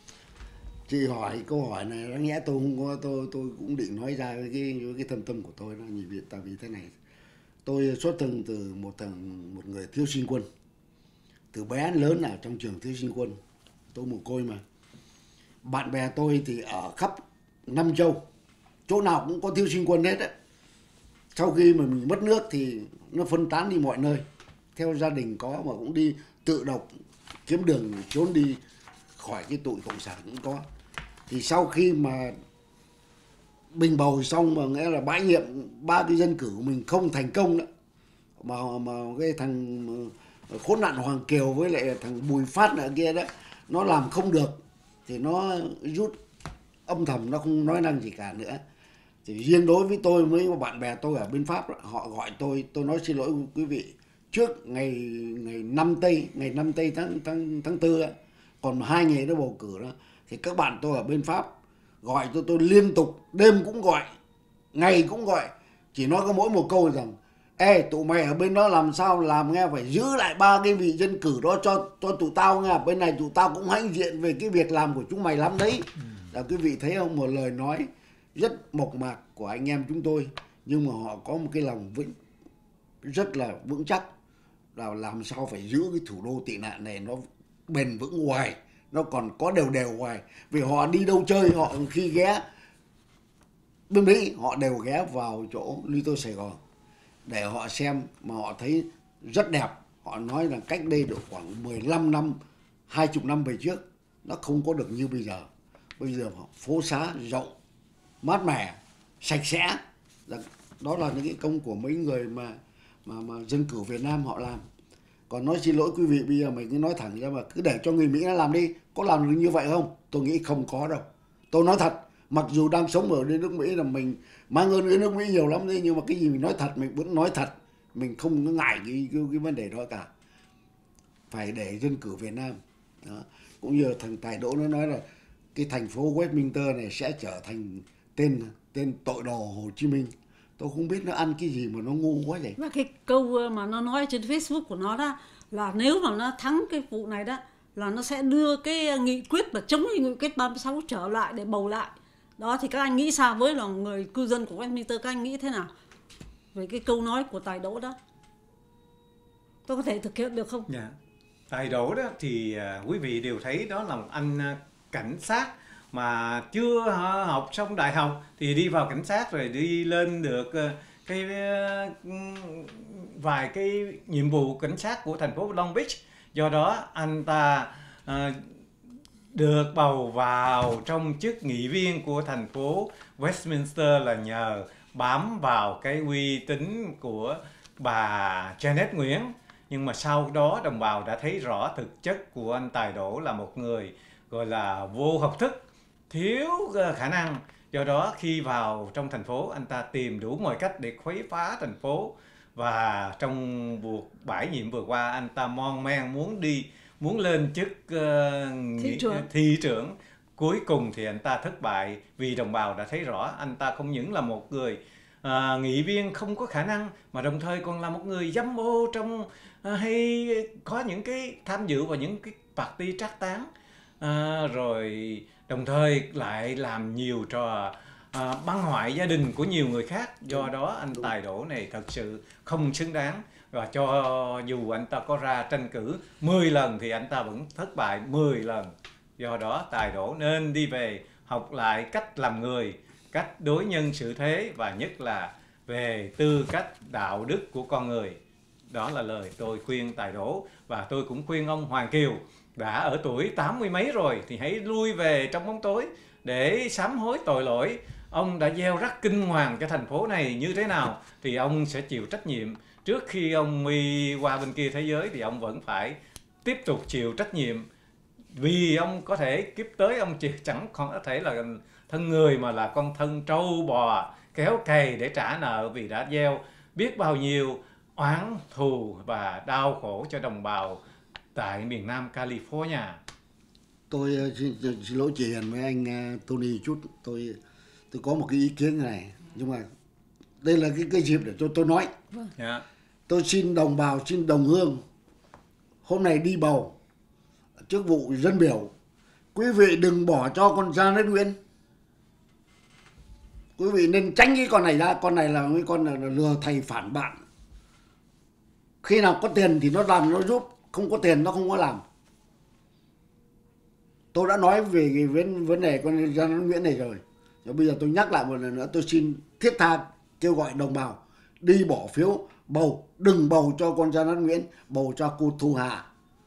chị hỏi câu hỏi này đáng nhẽ tôi không có, tôi tôi cũng định nói ra với cái với cái thâm tâm của tôi đó, nhị Việt. Tại vì thế này, tôi xuất thân từ một thằng một người thiếu sinh quân, từ bé đến lớn ở trong trường thiếu sinh quân, tôi mồ côi mà. Bạn bè tôi thì ở khắp năm châu, chỗ nào cũng có thiếu sinh quân hết á. Sau khi mà mình mất nước thì nó phân tán đi mọi nơi, theo gia đình có mà cũng đi tự độc kiếm đường trốn đi khỏi cái tụi cộng sản cũng có. Thì sau khi mà bình bầu xong mà nghĩa là bãi nhiệm ba cái dân cử của mình không thành công nữa, mà mà cái thằng khốn nạn Hoàng Kiều với lại thằng Bùi Phát ở kia đó nó làm không được thì nó rút âm thầm, nó không nói năng gì cả nữa. Thì riêng đối với tôi với bạn bè tôi ở bên Pháp, họ gọi tôi, tôi nói xin lỗi quý vị, trước ngày ngày năm tây ngày năm tây tháng tháng tháng tư còn hai ngày nữa bầu cử đó, thì các bạn tôi ở bên Pháp gọi tôi tôi liên tục, đêm cũng gọi, ngày cũng gọi, chỉ nói có mỗi một câu rằng: ê, tụi mày ở bên đó làm sao làm nghe, phải giữ lại ba cái vị dân cử đó cho cho tụi tao nghe, bên này tụi tao cũng hãnh diện về cái việc làm của chúng mày lắm đấy. Là quý vị thấy không, một lời nói rất mộc mạc của anh em chúng tôi, nhưng mà họ có một cái lòng vững rất là vững chắc, là làm sao phải giữ cái thủ đô tị nạn này nó bền vững hoài, nó còn có đều đều hoài. Vì họ đi đâu chơi, họ khi ghé bên Mỹ họ đều ghé vào chỗ Little Sài Gòn để họ xem, mà họ thấy rất đẹp. Họ nói là cách đây độ khoảng mười lăm năm, hai mươi năm về trước nó không có được như bây giờ. Bây giờ phố xá rộng, mát mẻ, sạch sẽ. Đó là những cái công của mấy người mà mà mà dân cử Việt Nam họ làm. Còn nói xin lỗi quý vị, bây giờ mình cứ nói thẳng ra mà cứ để cho người Mỹ nó làm đi, có làm được như vậy không? Tôi nghĩ không có đâu. Tôi nói thật, mặc dù đang sống ở nước Mỹ là mình mang ơn đến nước Mỹ nhiều lắm đấy, nhưng mà cái gì mình nói thật mình vẫn nói thật, mình không có ngại cái, cái, cái vấn đề đó cả. Phải để dân cử Việt Nam đó. Cũng như thằng Tài Đỗ nó nói là cái thành phố Westminster này sẽ trở thành tên tên tội đồ Hồ Chí Minh. Tôi không biết nó ăn cái gì mà nó ngu quá vậy. Và cái câu mà nó nói trên Facebook của nó đó là nếu mà nó thắng cái vụ này đó là nó sẽ đưa cái nghị quyết và chống nghị quyết ba mươi sáu trở lại để bầu lại. Đó thì các anh nghĩ sao với là người cư dân của Westminster, các anh nghĩ thế nào về cái câu nói của Tài Đỗ đó? Tôi có thể thực hiện được không? Dạ. Tài Đỗ đó thì uh, quý vị đều thấy đó là một anh uh, cảnh sát mà chưa uh, học xong đại học thì đi vào cảnh sát rồi đi lên được uh, cái uh, vài cái nhiệm vụ cảnh sát của thành phố Long Beach. Do đó anh ta uh, được bầu vào trong chức nghị viên của thành phố Westminster là nhờ bám vào cái uy tín của bà Janet Nguyễn. Nhưng mà sau đó đồng bào đã thấy rõ thực chất của anh Tài Đỗ là một người gọi là vô học thức, thiếu khả năng. Do đó khi vào trong thành phố, anh ta tìm đủ mọi cách để khuấy phá thành phố. Và trong cuộc bãi nhiệm vừa qua, anh ta mon men muốn đi, muốn lên chức uh, thị trưởng. thị trưởng. Cuối cùng thì anh ta thất bại vì đồng bào đã thấy rõ anh ta không những là một người À, nghị viên không có khả năng mà đồng thời còn là một người dâm ô trong à, hay có những cái tham dự vào những cái party trác táng, à, rồi đồng thời lại làm nhiều trò à, băng hoại gia đình của nhiều người khác. Do đó anh Tài Đỗ này thật sự không xứng đáng, và cho dù anh ta có ra tranh cử mười lần thì anh ta vẫn thất bại mười lần. Do đó Tài Đỗ nên đi về học lại cách làm người, cách đối nhân xử thế, và nhất là về tư cách đạo đức của con người. Đó là lời tôi khuyên Tài Đỗ. Và tôi cũng khuyên ông Hoàng Kiều, đã ở tuổi tám mươi mấy rồi thì hãy lui về trong bóng tối để sám hối tội lỗi. Ông đã gieo rắc kinh hoàng cho thành phố này như thế nào thì ông sẽ chịu trách nhiệm. Trước khi ông đi qua bên kia thế giới thì ông vẫn phải tiếp tục chịu trách nhiệm. Vì ông có thể kiếp tới ông chỉ chẳng còn có thể là thân người, mà là con thân trâu bò kéo cày để trả nợ, vì đã gieo biết bao nhiêu oán thù và đau khổ cho đồng bào tại miền Nam California. Tôi uh, xin, xin lỗi chị Hiền với anh uh, Tony chút, tôi tôi có một cái ý kiến này, nhưng mà đây là cái cái dịp để tôi tôi nói. Yeah. Tôi xin đồng bào, xin đồng hương hôm nay đi bầu chức vụ dân biểu, quý vị đừng bỏ cho con Janet Nguyễn. Quý vị nên tránh cái con này ra. Con này là cái con là lừa thầy phản bạn. Khi nào có tiền thì nó làm, nó giúp, không có tiền nó không có làm. Tôi đã nói về cái vấn, vấn đề con Janet Nguyễn này rồi. Rồi bây giờ tôi nhắc lại một lần nữa, tôi xin thiết tha kêu gọi đồng bào đi bỏ phiếu bầu, đừng bầu cho con Janet Nguyễn, bầu cho cô Thu Hà,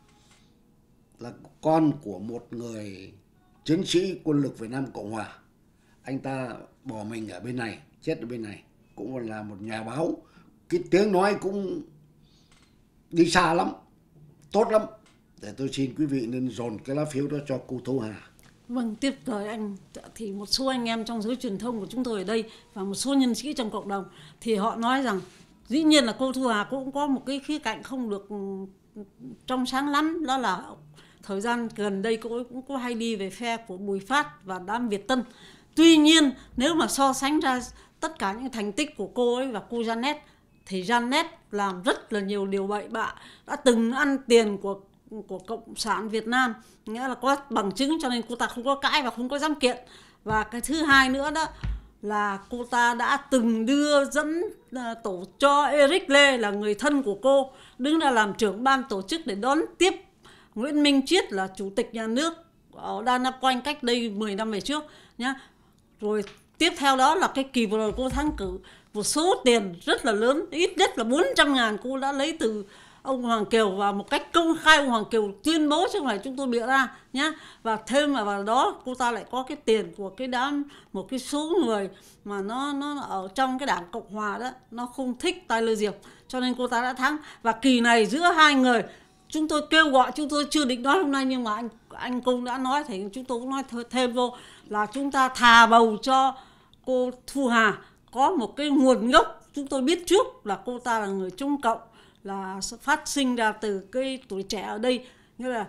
là con của một người chiến sĩ quân lực Việt Nam Cộng Hòa. Anh ta bỏ mình ở bên này, chết ở bên này, cũng còn là một nhà báo, cái tiếng nói cũng đi xa lắm, tốt lắm. Để tôi xin quý vị nên dồn cái lá phiếu đó cho cô Thu Hà. Vâng, tiếp lời anh, thì một số anh em trong giới truyền thông của chúng tôi ở đây và một số nhân sĩ trong cộng đồng thì họ nói rằng dĩ nhiên là cô Thu Hà cũng có một cái khía cạnh không được trong sáng lắm, đó là thời gian gần đây cô ấy cũng có hay đi về phe của Bùi Phát và đám Việt Tân. Tuy nhiên nếu mà so sánh ra tất cả những thành tích của cô ấy và cô Janet thì Janet làm rất là nhiều điều bậy bạ, đã từng ăn tiền của của Cộng sản Việt Nam, nghĩa là có bằng chứng, cho nên cô ta không có cãi và không có dám kiện. Và cái thứ hai nữa đó là cô ta đã từng đưa dẫn tổ cho Eric Lê, là người thân của cô, đứng ra làm trưởng ban tổ chức để đón tiếp Nguyễn Minh Chiết là chủ tịch nhà nước ở Đa Nắp Quanh cách đây mười năm về trước nhá. Rồi tiếp theo đó là cái kỳ vừa rồi cô thắng cử, một số tiền rất là lớn, ít nhất là bốn trăm ngàn cô đã lấy từ ông Hoàng Kiều, và một cách công khai ông Hoàng Kiều tuyên bố chứ không phải chúng tôi bịa ra nhá. Và thêm mà vào đó cô ta lại có cái tiền của cái đám, một cái số người mà nó nó ở trong cái đảng Cộng Hòa đó, nó không thích Tyler Diệp, cho nên cô ta đã thắng. Và kỳ này giữa hai người chúng tôi kêu gọi, chúng tôi chưa định nói hôm nay nhưng mà anh anh Cung đã nói thì chúng tôi cũng nói thêm vô là chúng ta thà bầu cho cô Thu Hà, có một cái nguồn gốc chúng tôi biết trước là cô ta là người Trung Cộng, là phát sinh ra từ cái tuổi trẻ ở đây, nghĩa là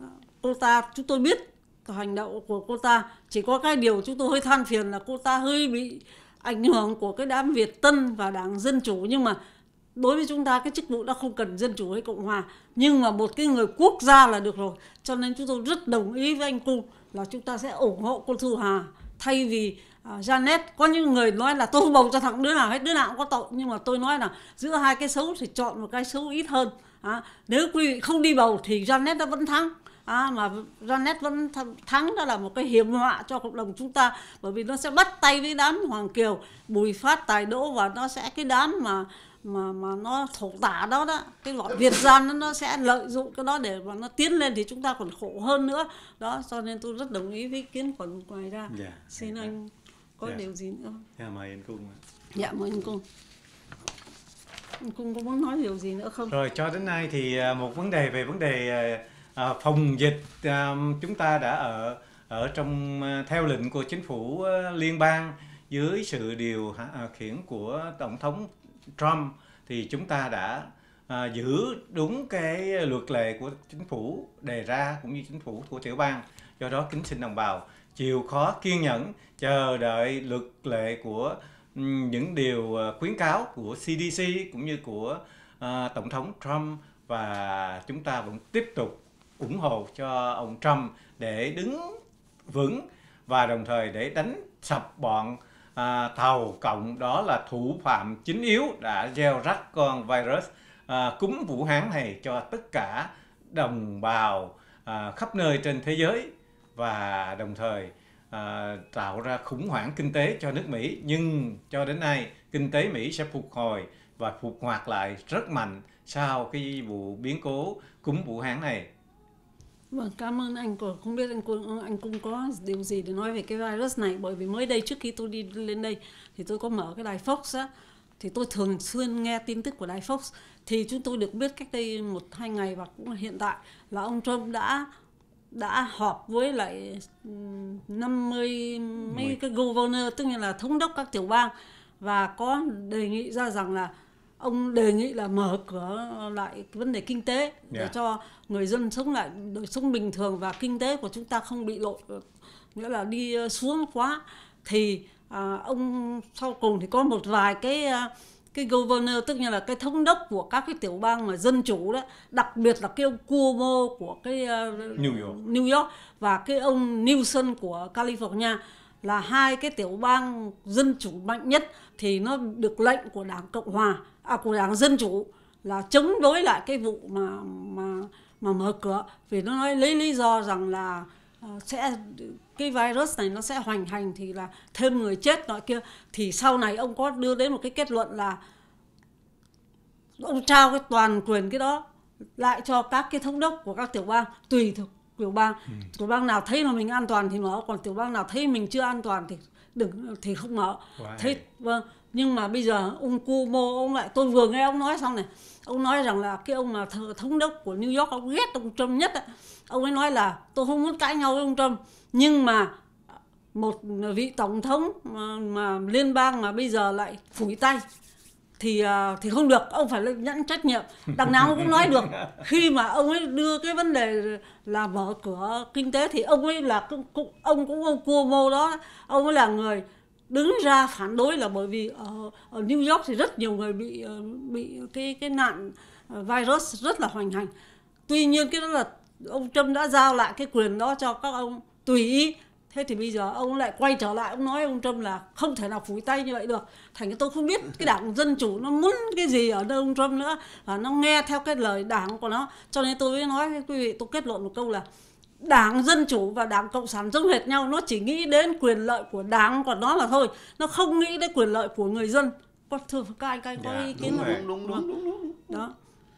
cô ta, chúng tôi biết hành động của cô ta. Chỉ có cái điều chúng tôi hơi than phiền là cô ta hơi bị ảnh hưởng của cái đám Việt Tân và Đảng Dân Chủ, nhưng mà đối với chúng ta cái chức vụ đó không cần Dân Chủ hay Cộng Hòa, nhưng mà một cái người quốc gia là được rồi. Cho nên chúng tôi rất đồng ý với anh Cung là chúng ta sẽ ủng hộ cô Thu Hà thay vì uh, Janet. Có những người nói là tôi không bầu cho thằng đứa nào hết, đứa nào cũng có tội, nhưng mà tôi nói là giữa hai cái xấu thì chọn một cái xấu ít hơn. À, nếu quý vị không đi bầu thì Janet đã vẫn thắng. À, mà Janet vẫn thắng, đó là một cái hiểm họa cho cộng đồng chúng ta, bởi vì nó sẽ bắt tay với đám Hoàng Kiều, Bùi Phát, Tài Đỗ, và nó sẽ cái đám mà mà mà nó thổ tả đó đó, cái loại Việt gian nó, nó sẽ lợi dụng cái đó để mà nó tiến lên thì chúng ta còn khổ hơn nữa đó. Cho nên tôi rất đồng ý với ý kiến của ngoài ra. Yeah, xin yeah. Anh có Yeah. điều gì nữa? Yeah, mời anh Cung. Dạ mời anh Cung. Anh Cung có muốn nói điều gì nữa không? Rồi cho đến nay thì một vấn đề về vấn đề à, phòng dịch, à, chúng ta đã ở ở trong à, theo lệnh của chính phủ à, liên bang dưới sự điều à, khiển của tổng thống Trump thì chúng ta đã à, giữ đúng cái luật lệ của chính phủ đề ra cũng như chính phủ của tiểu bang. Do đó kính xin đồng bào chịu khó kiên nhẫn chờ đợi luật lệ của um, những điều khuyến cáo của xê đê xê cũng như của uh, tổng thống Trump, và chúng ta vẫn tiếp tục ủng hộ cho ông Trump để đứng vững và đồng thời để đánh sập bọn à, Tàu Cộng, đó là thủ phạm chính yếu đã gieo rắc con virus à, cúm Vũ Hán này cho tất cả đồng bào à, khắp nơi trên thế giới, và đồng thời à, tạo ra khủng hoảng kinh tế cho nước Mỹ. Nhưng cho đến nay kinh tế Mỹ sẽ phục hồi và phục hoạt lại rất mạnh sau cái vụ biến cố cúm Vũ Hán này. Vâng, cảm ơn anh. Không biết anh cũng anh cũng có điều gì để nói về cái virus này, bởi vì mới đây trước khi tôi đi lên đây thì tôi có mở cái đài Fox á, thì tôi thường xuyên nghe tin tức của đài Fox. Thì chúng tôi được biết cách đây một hai ngày và cũng hiện tại là ông Trump đã đã họp với lại năm mươi mấy cái governor, tức là thống đốc các tiểu bang, và có đề nghị ra rằng là ông đề nghị là mở cửa lại cái vấn đề kinh tế để yeah. cho người dân sống lại đời sống bình thường và kinh tế của chúng ta không bị lộ, nghĩa là đi xuống quá. Thì à, ông sau cùng thì có một vài cái cái governor, tức là cái thống đốc của các cái tiểu bang mà dân chủ đó, đặc biệt là cái ông Cuomo của cái uh, New York. New York và cái ông Newsom của California, là hai cái tiểu bang dân chủ mạnh nhất, thì nó được lệnh của Đảng Cộng hòa, à của Đảng Dân Chủ là chống đối lại cái vụ mà mà mà mở cửa, vì nó nói lấy lý do rằng là uh, sẽ cái virus này nó sẽ hoành hành thì là thêm người chết nọ kia. Thì sau này ông có đưa đến một cái kết luận là ông trao cái toàn quyền cái đó lại cho các cái thống đốc của các tiểu bang, tùy thuộc tiểu bang. Ừ. Tiểu bang nào thấy là mình an toàn thì mở, còn tiểu bang nào thấy mình chưa an toàn thì đừng thì không mở. Wow. Thế vâng, nhưng mà bây giờ ông Cuomo ông lại, tôi vừa nghe ông nói xong này, ông nói rằng là cái ông mà thống đốc của New York ông ghét ông Trump nhất ấy. Ông ấy nói là tôi không muốn cãi nhau với ông Trump, nhưng mà một vị tổng thống mà, mà liên bang mà bây giờ lại phủi tay thì thì không được, ông phải nhận trách nhiệm. Đằng nào ông cũng nói được, khi mà ông ấy đưa cái vấn đề là mở cửa kinh tế thì ông ấy là cũng, cũng ông cũng ông Cuomo đó, ông ấy là người đứng ra phản đối, là bởi vì ở, ở New York thì rất nhiều người bị bị cái cái nạn virus rất là hoành hành. Tuy nhiên cái đó là ông Trump đã giao lại cái quyền đó cho các ông tùy ý. Thế thì bây giờ ông lại quay trở lại, ông nói ông Trump là không thể nào phủi tay như vậy được. Thành cái tôi không biết cái Đảng Dân Chủ nó muốn cái gì ở nơi ông Trump nữa, và nó nghe theo cái lời đảng của nó. Cho nên tôi mới nói với quý vị, tôi kết luận một câu là Đảng Dân Chủ và Đảng Cộng sản giống hệt nhau, nó chỉ nghĩ đến quyền lợi của đảng của nó mà thôi, nó không nghĩ đến quyền lợi của người dân. Có thưa các anh, các anh có ý kiến không? Đúng, đúng, đúng, đúng. Đó.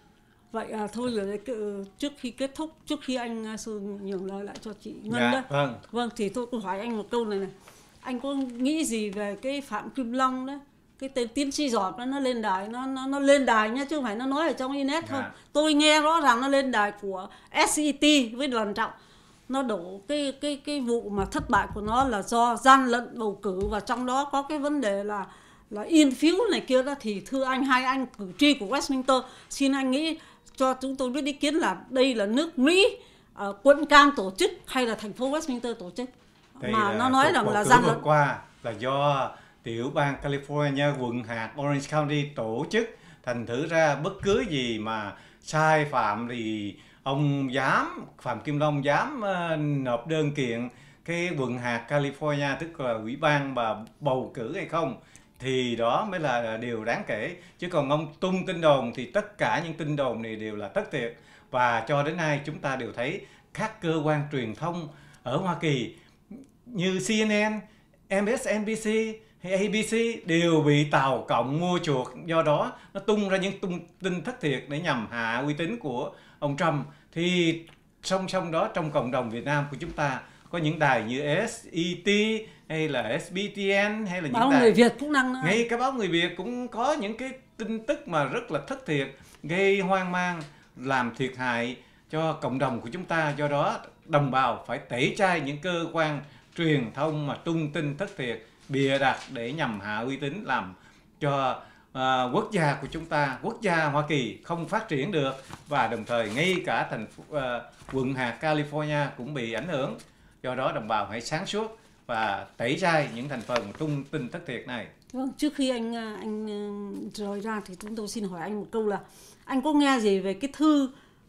Vậy à, thôi rồi đấy, trước khi kết thúc, trước khi anh Sơn nhường lời lại cho chị Ngân dạ, đấy. Vâng. Vâng, thì tôi cũng hỏi anh một câu này này. Anh có nghĩ gì về cái Phạm Kim Long đấy? Cái tên tiến sĩ giỏi đó, nó lên đài, nó nó nó lên đài nhá, chứ không phải nó nói ở trong internet không. Dạ. Tôi nghe rõ ràng nó lên đài của ét e tê với Đoàn Trọng. Nó đổ cái cái cái vụ mà thất bại của nó là do gian lận bầu cử, và trong đó có cái vấn đề là là in phiếu này kia đó. Thì thưa anh, hai anh cử tri của Westminster, xin anh nghĩ cho chúng tôi biết ý kiến là đây là nước Mỹ, uh, quận Cam tổ chức hay là thành phố Westminster tổ chức? Đây mà nó nói rằng là gian lận. Qua là do tiểu bang California, quận hạt Orange County tổ chức, thành thử ra bất cứ gì mà sai phạm thì ông dám, Phạm Kim Long dám uh, nộp đơn kiện cái quận hạt California, tức là ủy ban mà bầu cử hay không, thì đó mới là điều đáng kể. Chứ còn ông tung tin đồn thì tất cả những tin đồn này đều là thất thiệt. Và cho đến nay chúng ta đều thấy các cơ quan truyền thông ở Hoa Kỳ như xê en en, em ét en bê xê hay a bê xê đều bị Tàu Cộng mua chuộc. Do đó nó tung ra những tung tin thất thiệt để nhằm hạ uy tín của ông Trump. Thì song song đó, trong cộng đồng Việt Nam của chúng ta có những đài như ét e tê hay là ét bê tê en hay là những báo đài Người Việt cũng năng nữa. Ngay cả báo Người Việt cũng có những cái tin tức mà rất là thất thiệt, gây hoang mang, làm thiệt hại cho cộng đồng của chúng ta. Do đó đồng bào phải tẩy chay những cơ quan truyền thông mà tung tin thất thiệt, bịa đặt để nhằm hạ uy tín, làm cho uh, quốc gia của chúng ta, quốc gia Hoa Kỳ không phát triển được, và đồng thời ngay cả thành phố, uh, quận hạt California cũng bị ảnh hưởng. Do đó đồng bào hãy sáng suốt và tẩy chay những thành phần tung tin thất thiệt này. Vâng, trước khi anh anh rời ra thì chúng tôi xin hỏi anh một câu là anh có nghe gì về cái thư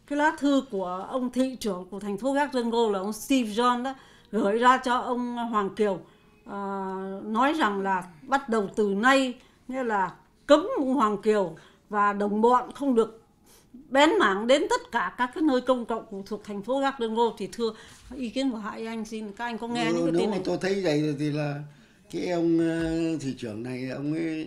cái lá thư của ông thị trưởng của thành phố Glasgow là ông Steve John đó gửi ra cho ông Hoàng Kiều, à, nói rằng là bắt đầu từ nay nghĩa là cấm ông Hoàng Kiều và đồng bọn không được bén mảng đến tất cả các cái nơi công cộng thuộc thành phố Glasgow. Thì thưa ý kiến của hai anh, xin các anh có nghe nếu, những cái nếu tin mà này? tôi thấy vậy thì là cái ông uh, thị trưởng này ông ấy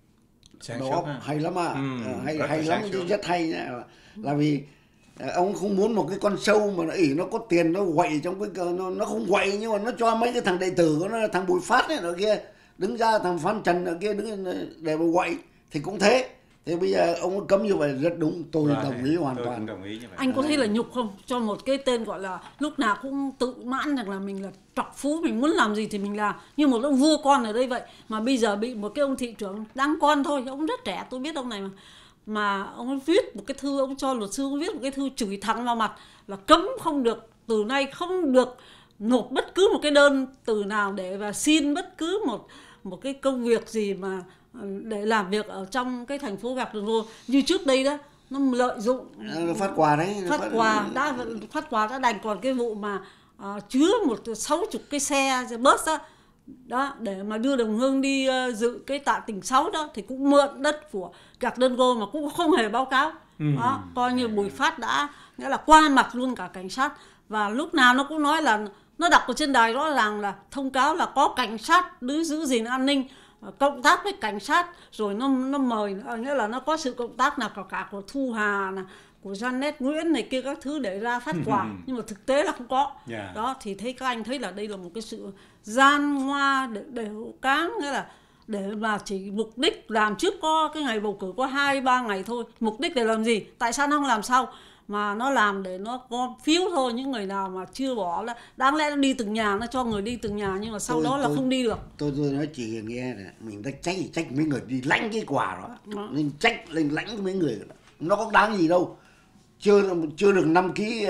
đó hay lắm ạ. À. Ừ, hay hay lắm chứ, rất hay nhá. Là vì ông không muốn một cái con sâu mà nó ỉ nó có tiền nó quậy trong cái nó, nó không quậy, nhưng mà nó cho mấy cái thằng đệ tử của nó, thằng Bùi Phát ấy, nó kia đứng ra, thằng Phan Trần ở kia đứng để mà quậy thì cũng thế. Thì bây giờ ông cấm như vậy rất đúng, tôi Rồi, đồng ý hoàn tôi toàn. đồng ý như vậy. Anh có thấy là nhục không? Cho một cái tên gọi là lúc nào cũng tự mãn rằng là mình là trọc phú, mình muốn làm gì thì mình làm, như một ông vua con ở đây vậy. Mà bây giờ bị một cái ông thị trưởng đáng con thôi, ông rất trẻ, tôi biết ông này mà. Mà ông ấy viết một cái thư, ông cho luật sư ông viết một cái thư chửi thẳng vào mặt là cấm không được, từ nay không được nộp bất cứ một cái đơn từ nào để và xin bất cứ một một cái công việc gì mà để làm việc ở trong cái thành phố Glasgow như trước đây đó. Nó lợi dụng phát quà đấy, phát, phát quà đã phát quà đã đành, còn cái vụ mà uh, chứa một sáu chục cái xe bus đó, đó để mà đưa đồng hương đi uh, dự cái tạ tình sáu đó thì cũng mượn đất của Glasgow mà cũng không hề báo cáo. Ừ. Đó, coi như Bùi Phát đã nghĩa là qua mặt luôn cả cảnh sát, và lúc nào nó cũng nói là nó đọc ở trên đài rõ ràng là thông cáo là có cảnh sát đứng giữ gìn an ninh, cộng tác với cảnh sát, rồi nó nó mời, nghĩa là nó có sự cộng tác nào cả, cả của Thu Hà này, của Janet Nguyễn này kia các thứ để ra phát quà, nhưng mà thực tế là không có. Yeah. Đó thì thấy các anh thấy là đây là một cái sự gian ngoa để để cáng, nghĩa là để mà chỉ mục đích làm trước có cái ngày bầu cử có hai ba ngày thôi, mục đích để làm gì? Tại sao nó không làm sau? Mà nó làm để nó có phiếu thôi. Những người nào mà chưa bỏ là đáng lẽ nó đi từng nhà, nó cho người đi từng nhà, nhưng mà sau tôi, đó là tôi, không đi được. Tôi tôi nói chỉ nghe này, mình đã trách thì trách mấy người đi lãnh cái quà đó, đó. Nên trách lên lãnh mấy người đó. Nó có đáng gì đâu. Chưa chưa được năm ký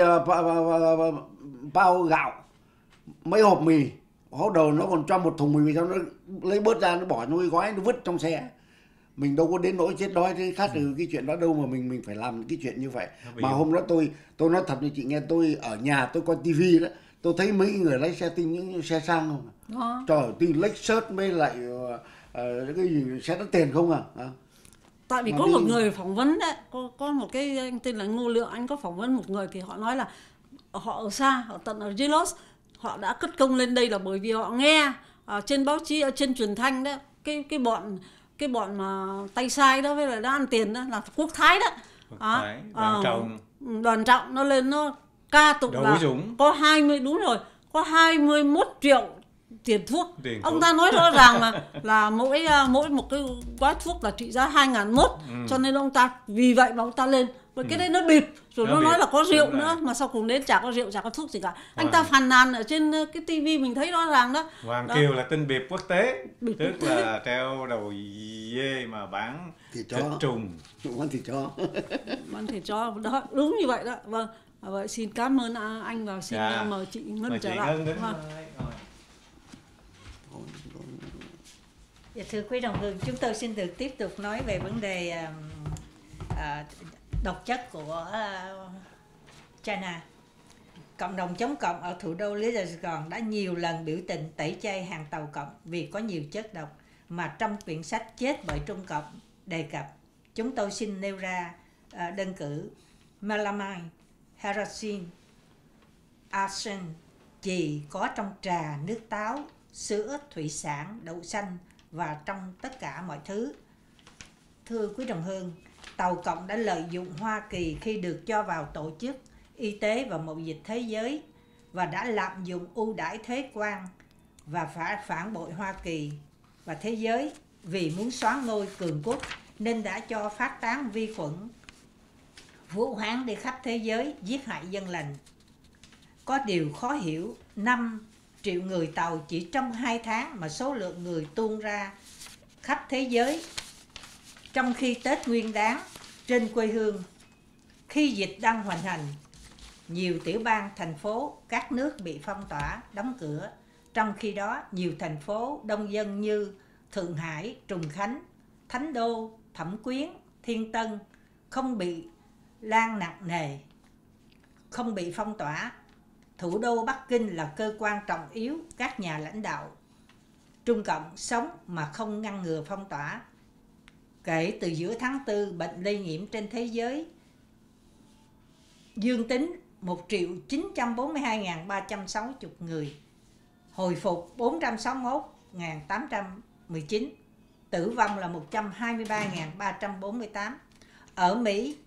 uh, bao gạo, mấy hộp mì, bắt đầu nó còn cho một thùng mì, sau nó lấy bớt ra, nó bỏ trong cái gói, nó vứt trong xe. Mình đâu có đến nỗi chết đói thế khác từ cái chuyện đó đâu mà mình mình phải làm cái chuyện như vậy. Mà hôm đó tôi tôi nói thật với chị nghe, tôi ở nhà tôi coi tivi đó, tôi thấy mấy người lái xe tinh, những xe sang không à. Trời ơi, tinh Lexus với lại uh, cái gì xe đắt tiền không à, à. Tại vì mà có đi... một người phỏng vấn đấy, có có một cái anh tên là Ngô Lượng, anh có phỏng vấn một người thì họ nói là họ ở xa, ở tận ở Delos, họ đã cất công lên đây là bởi vì họ nghe ở trên báo chí, ở trên truyền thanh đó, cái cái bọn cái bọn mà tay sai đó với lại đã ăn tiền đó là Quốc Thái đó. Quốc đó. Thái, đoàn trọng. Đoàn trọng nó lên nó ca tụng Đấu là Dũng. Có hai mươi, đúng rồi, có hai mươi mốt triệu tiền thuốc. Tiền ông thuốc. Ta nói rõ ràng là là mỗi mỗi một cái gói thuốc là trị giá hai nghìn mốt, ừ. Cho nên ông ta vì vậy mà ông ta lên. Bởi ừ. cái đấy nó bịp, rồi nó, nó bịp. Nói là có rượu nữa, rồi. Mà sau cùng đến chả có rượu, chả có thuốc gì cả. Hoàng. Anh ta phàn nàn ở trên cái tivi mình thấy rõ ràng đó. Hoàng đó. Kiều là tên bịp quốc tế, bịp tức quốc tế. Là treo đầu dê mà bán thịt trùng. Bán thịt chó. Bán thịt chó, đó, đúng như vậy đó. Vâng, vậy xin cảm ơn anh và xin dạ. mời chị Ngân mời trở chị lại. Ngân vâng. Dạ, thưa quý đồng hương, chúng tôi xin được tiếp tục nói về vấn đề uh, uh, độc chất của uh, China. Cộng đồng chống cộng ở thủ đô Lý Sài Gòn đã nhiều lần biểu tình tẩy chay hàng tàu cộng vì có nhiều chất độc mà trong quyển sách Chết bởi Trung Cộng đề cập. Chúng tôi xin nêu ra uh, đơn cử melamine, hydroxin, arsen, chì có trong trà, nước táo, sữa, thủy sản, đậu xanh và trong tất cả mọi thứ. Thưa quý đồng hương, tàu cộng đã lợi dụng Hoa Kỳ khi được cho vào Tổ chức Y tế và Mậu dịch Thế giới và đã lạm dụng ưu đãi thuế quan và phải phản bội Hoa Kỳ và thế giới vì muốn xóa ngôi cường quốc, nên đã cho phát tán vi khuẩn Vũ Hán đi khắp thế giới giết hại dân lành. Có điều khó hiểu, năm triệu người Tàu chỉ trong hai tháng mà số lượng người tuôn ra khắp thế giới, trong khi Tết Nguyên Đán trên quê hương, khi dịch đang hoành hành, nhiều tiểu bang, thành phố, các nước bị phong tỏa, đóng cửa. Trong khi đó, nhiều thành phố đông dân như Thượng Hải, Trùng Khánh, Thánh Đô, Thẩm Quyến, Thiên Tân không bị lan nặng nề. không bị phong tỏa. Thủ đô Bắc Kinh là cơ quan trọng yếu các nhà lãnh đạo Trung Cộng sống mà không ngăn ngừa phong tỏa. Kể từ giữa tháng tư, bệnh lây nhiễm trên thế giới dương tính một triệu chín trăm bốn mươi hai nghìn ba trăm sáu mươi người, hồi phục bốn trăm sáu mươi mốt nghìn tám trăm mười chín, tử vong là một trăm hai mươi ba nghìn ba trăm bốn mươi tám. Ở Mỹ,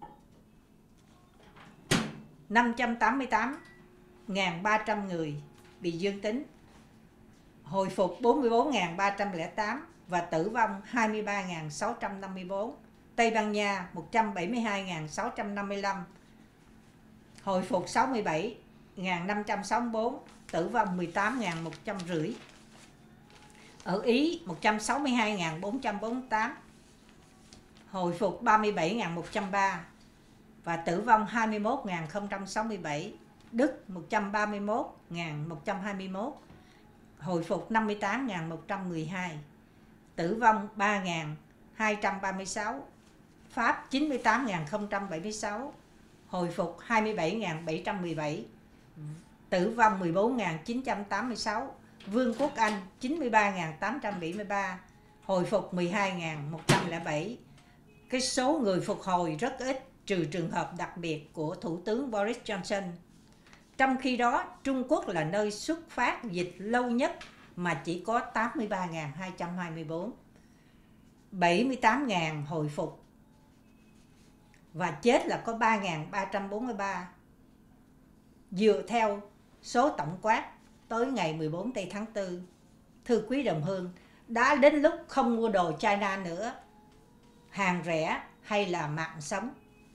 năm trăm tám mươi tám nghìn ba trăm người bị dương tính, hồi phục bốn mươi bốn nghìn ba trăm lẻ tám và tử vong hai mươi ba nghìn sáu trăm năm mươi tư. Tây Ban Nha một trăm bảy mươi hai nghìn sáu trăm năm mươi lăm, hồi phục sáu mươi bảy nghìn năm trăm sáu mươi tư, tử vong mười tám nghìn một trăm năm mươi. Ở Ý một trăm sáu mươi hai nghìn bốn trăm bốn mươi tám, hồi phục ba mươi bảy nghìn một trăm ba và tử vong hai mươi mốt nghìn không trăm sáu mươi bảy. Đức một trăm ba mươi mốt nghìn một trăm hai mươi mốt, hồi phục năm mươi tám nghìn một trăm mười hai, tử vong ba nghìn hai trăm ba mươi sáu. Pháp chín mươi tám nghìn không trăm bảy mươi sáu, hồi phục hai mươi bảy nghìn bảy trăm mười bảy, tử vong mười bốn nghìn chín trăm tám mươi sáu. Vương quốc Anh chín mươi ba nghìn tám trăm bảy mươi ba, hồi phục mười hai nghìn một trăm lẻ bảy. Cái số người phục hồi rất ít, trừ trường hợp đặc biệt của Thủ tướng Boris Johnson. Trong khi đó, Trung Quốc là nơi xuất phát dịch lâu nhất mà chỉ có tám mươi ba nghìn hai trăm hai mươi tư, bảy mươi tám nghìn hồi phục và chết là có ba nghìn ba trăm bốn mươi ba. Dựa theo số tổng quát tới ngày mười bốn tây tháng tư, thưa quý đồng hương, đã đến lúc không mua đồ China nữa, hàng rẻ hay là mạng sống.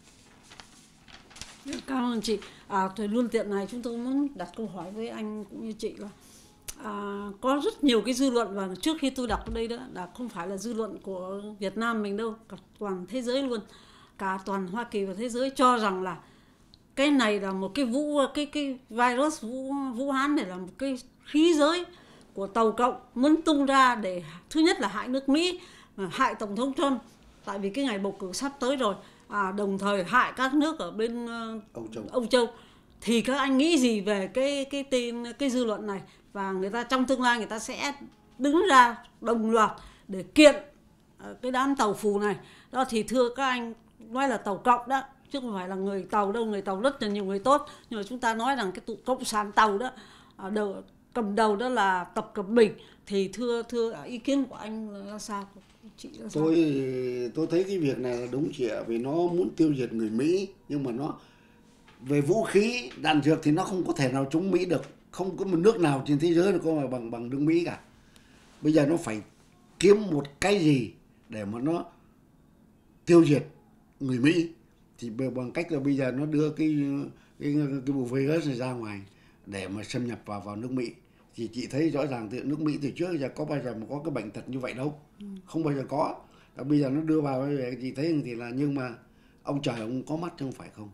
Cảm ơn chị. À, thời luôn tiện này chúng tôi muốn đặt câu hỏi với anh cũng như chị là à, có rất nhiều cái dư luận, và trước khi tôi đọc ở đây đó là không phải là dư luận của Việt Nam mình đâu, cả toàn thế giới luôn, cả toàn Hoa Kỳ và thế giới cho rằng là cái này là một cái vũ cái cái virus vũ Vũ Hán này là một cái khí giới của Tàu Cộng muốn tung ra để thứ nhất là hại nước Mỹ, hại Tổng thống Trump tại vì cái ngày bầu cử sắp tới rồi, à, đồng thời hại các nước ở bên uh, Âu Châu. Âu Châu. Thì các anh nghĩ gì về cái cái tin cái dư luận này, và người ta trong tương lai người ta sẽ đứng ra đồng loạt để kiện uh, cái đám tàu phù này đó? Thì thưa các anh, nói là Tàu Cộng đó chứ không phải là người Tàu đâu, người Tàu rất là nhiều người tốt, nhưng mà chúng ta nói rằng cái tụ cộng sản Tàu đó uh, đầu, cầm đầu đó là Tập Cận Bình. Thì thưa thưa ý kiến của anh là sao? Chị là sao? Tôi tôi thấy cái việc này là đúng chị ạ, vì nó muốn tiêu diệt người Mỹ, nhưng mà nó về vũ khí đạn dược thì nó không có thể nào chống Mỹ được, không có một nước nào trên thế giới nó có mà bằng bằng nước Mỹ cả. Bây giờ nó phải kiếm một cái gì để mà nó tiêu diệt người Mỹ, thì bằng cách là bây giờ nó đưa cái cái cái bộ virus này ra ngoài để mà xâm nhập vào vào nước Mỹ. Thì chị thấy rõ ràng từ nước Mỹ từ trước giờ có bao giờ mà có cái bệnh tật như vậy đâu, ừ. không bao giờ có. Và bây giờ nó đưa vào chị thấy thì là, nhưng mà ông trời ông có mắt chứ không phải không.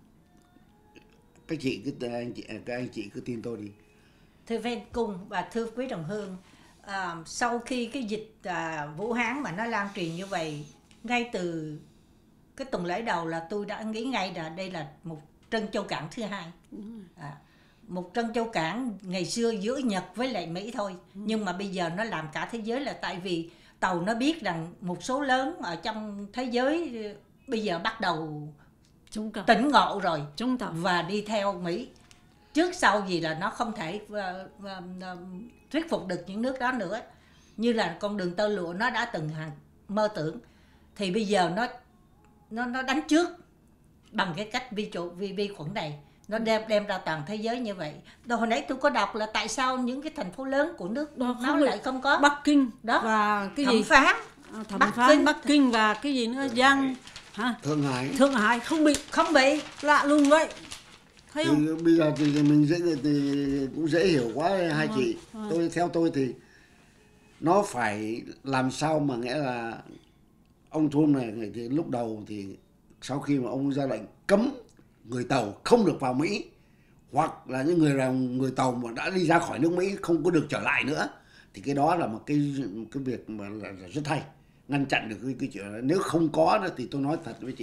Các chị cứ anh chị các anh chị cứ tin tôi đi. Thưa Ven Cung và thưa quý đồng hương, à, sau khi cái dịch à, Vũ Hán mà nó lan truyền như vậy, ngay từ cái tuần lễ đầu là tôi đã nghĩ ngay là đây là một trân châu cảng thứ hai. À, một trân châu cảng ngày xưa giữa Nhật với lại Mỹ thôi, nhưng mà bây giờ nó làm cả thế giới, là tại vì Tàu nó biết rằng một số lớn ở trong thế giới bây giờ bắt đầu tỉnh ngộ rồi và đi theo Mỹ. Trước sau gì là nó không thể uh, uh, uh, thuyết phục được những nước đó nữa. Như là con đường tơ lụa nó đã từng hàng mơ tưởng, thì bây giờ nó nó nó đánh trước bằng cái cách vi trụ vi vi khuẩn này, nó đem đem ra toàn thế giới như vậy. Đó, hồi nãy tôi có đọc là tại sao những cái thành phố lớn của nước đó nó lại không có. Bắc Kinh đó và cái thẩm gì phán à, thẩm Bắc phán Kinh. Bắc Kinh và cái gì nữa, Giang hả? Thượng Hải. Thượng Hải không bị không bị lạ lùng vậy. Thấy thì không? Bây giờ thì mình dễ thì cũng dễ hiểu quá hai à, chị. À. Tôi theo tôi thì nó phải làm sao mà nghĩa là ông Trump này thì lúc đầu thì sau khi mà ông ra lệnh cấm người Tàu không được vào Mỹ, hoặc là những người là người Tàu mà đã đi ra khỏi nước Mỹ không có được trở lại nữa, thì cái đó là một cái một cái việc mà là, là rất hay, ngăn chặn được cái, cái chuyện đó. Nếu không có đó thì tôi nói thật với chị,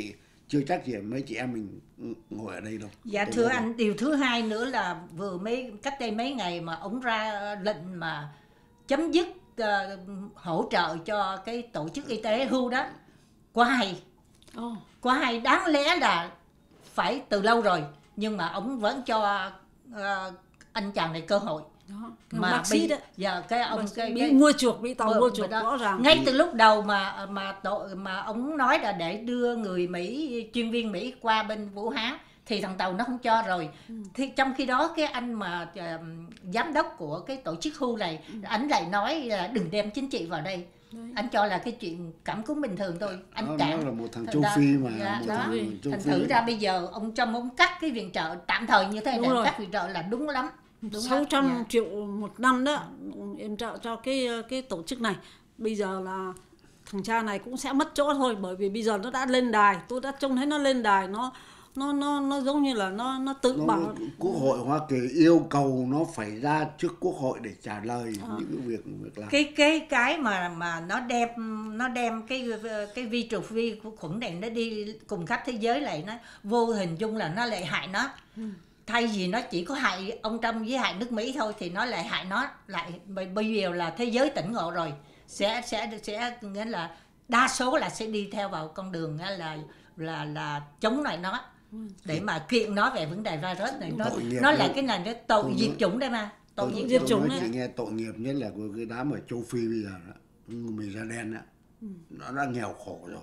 chưa chắc gì mấy chị em mình ngồi ở đây đâu. Dạ Tôi thưa nói anh, điều thứ hai nữa là vừa mấy cách đây mấy ngày mà ông ra lệnh mà chấm dứt uh, hỗ trợ cho cái tổ chức y tế hưu đó, quá hay. Oh. Quá hay, đáng lẽ là phải từ lâu rồi, nhưng mà ông vẫn cho uh, anh chàng này cơ hội. Đó, Mà bác sĩ đó, giờ cái ông bác sĩ cái, bị cái mua chuộc, bị tàu Vâng, mua chuộc đó. rõ ràng. Ngay từ lúc đầu mà mà tổ, mà ông nói là để đưa người Mỹ, chuyên viên Mỹ qua bên Vũ Hán, thì thằng Tàu nó không cho rồi. Ừ. Thì trong khi đó cái anh mà uh, giám đốc của cái tổ chức hưu này, ừ. anh lại nói là đừng đem chính trị vào đây. Đấy. Anh cho là cái chuyện cảm cúm bình thường thôi. Anh đó, cản. đó là một thằng châu Phi mà. Dạ, một đó. thằng châu Thành Phi. thử ra bây giờ ông Trump ông cắt cái viện trợ tạm thời như thế này, cắt viện trợ là đúng lắm. Đúng sáu trăm dạ. triệu một năm đó em trợ cho cái cái tổ chức này. Bây giờ là thằng cha này cũng sẽ mất chỗ thôi, bởi vì bây giờ nó đã lên đài, tôi đã trông thấy nó lên đài, nó nó nó nó giống như là nó nó tự nó, bảo Quốc hội Hoa Kỳ yêu cầu nó phải ra trước Quốc hội để trả lời à. những cái việc việc làm. Cái cái cái mà mà nó đem nó đem cái cái vi trùng vi khuẩn này nó đi cùng khắp thế giới lại, nó vô hình dung là nó lại hại nó. Ừ. Thay vì nó chỉ có hại ông Trump với hại nước Mỹ thôi thì nó lại hại nó lại. Bây giờ là thế giới tỉnh ngộ rồi, sẽ sẽ sẽ nghĩa là đa số là sẽ đi theo vào con đường là là là chống lại nó, để mà kiện nó về vấn đề virus này. Nó nó là cái này nó tội diệt chủng đây mà. Tội diệt diệt chủng đấy. Chị nghe tội nghiệp nhất là cái đám ở châu Phi bây giờ đó, người da đen đó, ừ. nó đã nghèo khổ rồi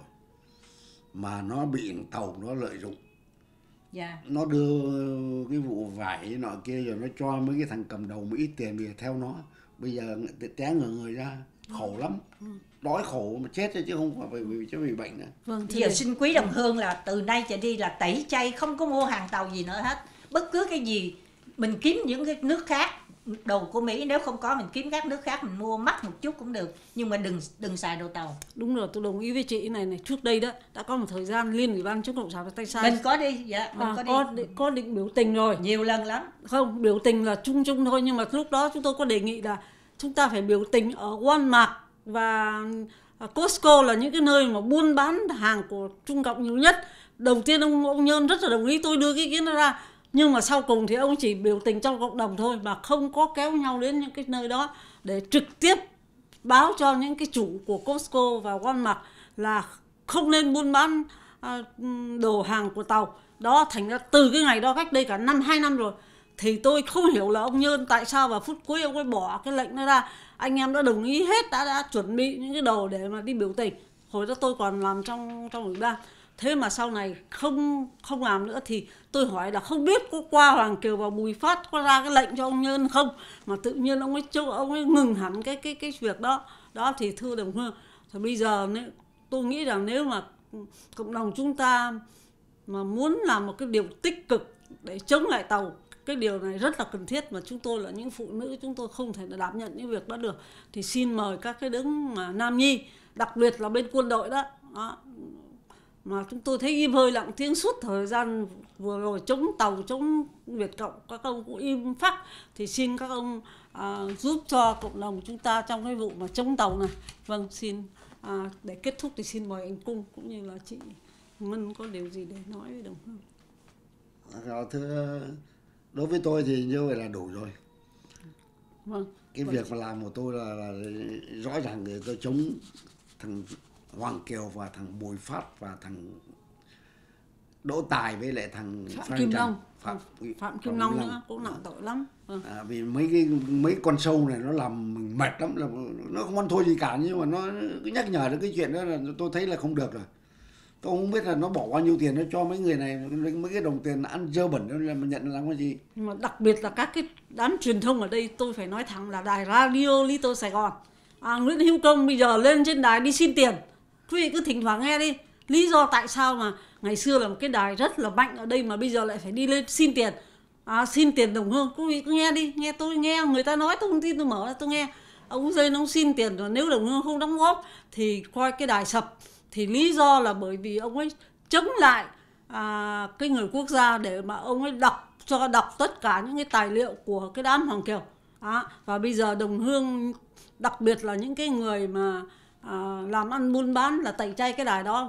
mà nó bị Tàu nó lợi dụng. Yeah. Nó đưa cái vụ vải nọ kia rồi nó cho mấy cái thằng cầm đầu một ít tiền về theo nó. Bây giờ té ngửa người ra, khổ lắm. Ừ. Đói khổ mà chết chứ không phải vì chứ vì bệnh nữa. Vâng, giờ xin quý đồng hương là từ nay trở đi là tẩy chay, không có mua hàng Tàu gì nữa hết. Bất cứ cái gì mình kiếm những cái nước khác, đồ của Mỹ nếu không có mình kiếm các nước khác mình mua mắc một chút cũng được, nhưng mà đừng đừng xài đồ Tàu. Đúng rồi, tôi đồng ý với chị này này. Trước đây đó đã có một thời gian Liên Ủy ban chống cộng sản tay sai mình có đi, dạ mình à, có đi có, có định biểu tình rồi nhiều lần lắm. Không, biểu tình là chung chung thôi, nhưng mà lúc đó chúng tôi có đề nghị là chúng ta phải biểu tình ở Walmart và Costco là những cái nơi mà buôn bán hàng của Trung Cộng nhiều nhất. Đầu tiên ông ông Nhơn rất là đồng ý, tôi đưa cái ý kiến đó ra, nhưng mà sau cùng thì ông chỉ biểu tình trong cộng đồng thôi, mà không có kéo nhau đến những cái nơi đó để trực tiếp báo cho những cái chủ của Costco và Walmart là không nên buôn bán à, đồ hàng của Tàu. Đó, thành ra từ cái ngày đó cách đây cả năm hai năm rồi thì tôi không hiểu là ông Nhơn tại sao vào phút cuối ông ấy bỏ cái lệnh đó ra. Anh em đã đồng ý hết, đã đã chuẩn bị những cái đồ để mà đi biểu tình. Hồi đó tôi còn làm trong trong ủy ban. Thế mà sau này không không làm nữa thì tôi hỏi là không biết có qua Hoàng Kiều và Bùi Phát có ra cái lệnh cho ông Nhơn không, mà tự nhiên ông ấy châu ông ấy ngừng hẳn cái cái cái việc đó. Đó thì thưa đồng hương, thì bây giờ nếu, tôi nghĩ rằng nếu mà cộng đồng chúng ta mà muốn làm một cái điều tích cực để chống lại Tàu, cái điều này rất là cần thiết, mà chúng tôi là những phụ nữ chúng tôi không thể đảm nhận những việc đó được, thì xin mời các cái đứng mà nam nhi, đặc biệt là bên quân đội đó, đó mà chúng tôi thấy im hơi lặng tiếng suốt thời gian vừa rồi chống Tàu, chống Việt Cộng, các ông cũng im phắc, thì xin các ông à, giúp cho cộng đồng chúng ta trong cái vụ mà chống Tàu này. Vâng, xin à, để kết thúc thì xin mời anh Cung cũng như là chị Ngân có điều gì để nói với đồng hương. À, thưa, đối với tôi thì như vậy là đủ rồi. Vâng. Cái vâng. việc mà làm của tôi là, là rõ ràng để tôi chống thằng Hoàng Kiều và thằng Bùi Phát và thằng Đỗ Tài với lại thằng Phạm Phan Kim Trần. Long, Phạm, Phạm, Phạm Kim Long nữa cũng nặng tội lắm. Vâng. À, vì mấy cái mấy con sâu này nó làm mình mệt lắm, là nó không ăn thua gì cả, nhưng mà nó cứ nhắc nhở được cái chuyện đó là tôi thấy là không được rồi. Tôi không biết là nó bỏ bao nhiêu tiền nó cho mấy người này, mấy cái đồng tiền ăn dơ bẩn đó là mà nhận làm cái gì. Nhưng mà đặc biệt là các cái đám truyền thông ở đây, tôi phải nói thẳng là đài Radio Little Sài Gòn, à, Nguyễn Hữu Công bây giờ lên trên đài đi xin tiền. Quý vị cứ thỉnh thoảng nghe đi, lý do tại sao mà ngày xưa là một cái đài rất là mạnh ở đây mà bây giờ lại phải đi lên xin tiền, à, xin tiền đồng hương. Quý vị cứ nghe đi, nghe tôi nghe người ta nói, tôi không tin, tôi mở ra tôi nghe. Ông lên ông xin tiền rồi nếu đồng hương không đóng góp thì coi cái đài sập. Thì lý do là bởi vì ông ấy chống lại à, cái người quốc gia để mà ông ấy đọc cho đọc tất cả những cái tài liệu của cái đám Hoàng Kiều. À, và bây giờ đồng hương, đặc biệt là những cái người mà à, làm ăn buôn bán là tẩy chay cái đài đó, và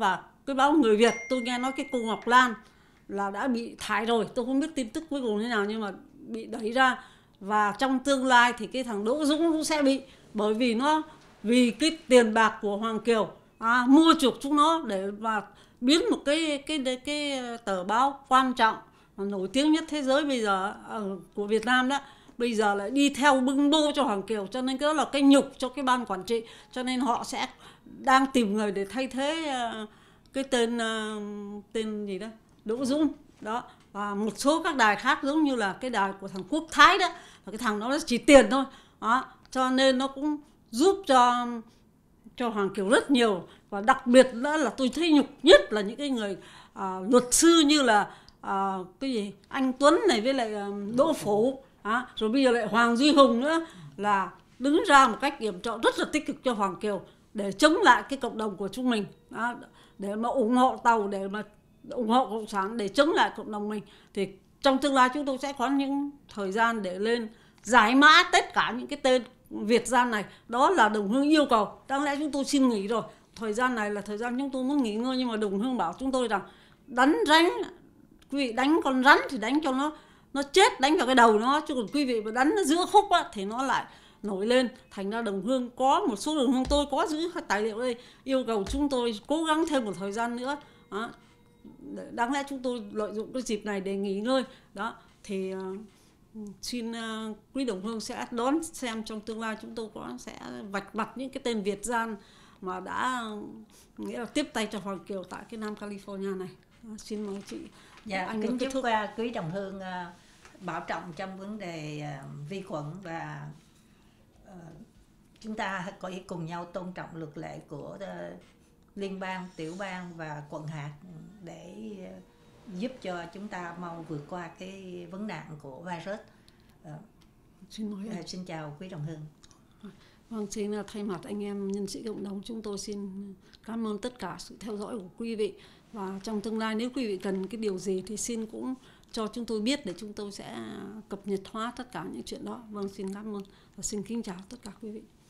cái báo Người Việt, tôi nghe nói cái cô Ngọc Lan là đã bị thải rồi, tôi không biết tin tức cuối cùng thế nào nhưng mà bị đẩy ra. Và trong tương lai thì cái thằng Đỗ Dũng cũng sẽ bị, bởi vì nó vì cái tiền bạc của Hoàng Kiều à, mua chuộc chúng nó để mà biến một cái cái cái, cái tờ báo quan trọng nổi tiếng nhất thế giới bây giờ ở, của Việt Nam đó, bây giờ lại đi theo bưng bô cho Hoàng Kiều, cho nên cái đó là cái nhục cho cái ban quản trị, cho nên họ sẽ đang tìm người để thay thế uh, cái tên uh, tên gì đó Đỗ Dũng đó, và một số các đài khác giống như là cái đài của thằng Quốc Thái đó, cái thằng đó chỉ tiền thôi đó, cho nên nó cũng giúp cho cho Hoàng Kiều rất nhiều. Và đặc biệt nữa là tôi thấy nhục nhất là những cái người à, luật sư như là à, cái gì anh Tuấn này với lại à, Đỗ Phủ à, rồi bây giờ lại Hoàng Duy Hùng nữa, là đứng ra một cách yểm trợ rất là tích cực cho Hoàng Kiều để chống lại cái cộng đồng của chúng mình à, để mà ủng hộ Tàu, để mà ủng hộ cộng sản, để chống lại cộng đồng mình. Thì trong tương lai chúng tôi sẽ có những thời gian để lên giải mã tất cả những cái tên Việt gian này. Đó là Đồng Hương yêu cầu. Đáng lẽ chúng tôi xin nghỉ rồi, thời gian này là thời gian chúng tôi muốn nghỉ ngơi, nhưng mà Đồng Hương bảo chúng tôi rằng đánh rắn, quý vị đánh con rắn thì đánh cho nó nó chết, đánh vào cái đầu nó, chứ còn quý vị mà đánh nó giữa khúc á, thì nó lại nổi lên. Thành ra Đồng Hương có một số Đồng Hương tôi có giữ tài liệu đây, yêu cầu chúng tôi cố gắng thêm một thời gian nữa đó. Đáng lẽ chúng tôi lợi dụng cái dịp này để nghỉ ngơi đó. Thì uh, xin uh, quý Đồng Hương sẽ đón xem trong tương lai chúng tôi có sẽ vạch mặt những cái tên Việt gian mà đã nghĩa là tiếp tay cho Hoàng Kiều tại cái Nam California này. Đó, xin mời chị. Dạ, anh kính kết chúc thúc. uh, quý Đồng Hương uh, bảo trọng trong vấn đề uh, vi khuẩn, và uh, chúng ta có thể cùng nhau tôn trọng luật lệ của uh, liên bang, tiểu bang và quận hạt để uh, giúp cho chúng ta mau vượt qua cái vấn nạn của virus. Uh, xin mời uh, xin chào quý Đồng Hương. Vâng, xin thay mặt anh em nhân sĩ cộng đồng chúng tôi xin cảm ơn tất cả sự theo dõi của quý vị. Và trong tương lai nếu quý vị cần cái điều gì thì xin cũng cho chúng tôi biết để chúng tôi sẽ cập nhật hóa tất cả những chuyện đó. Vâng, xin cảm ơn và xin kính chào tất cả quý vị.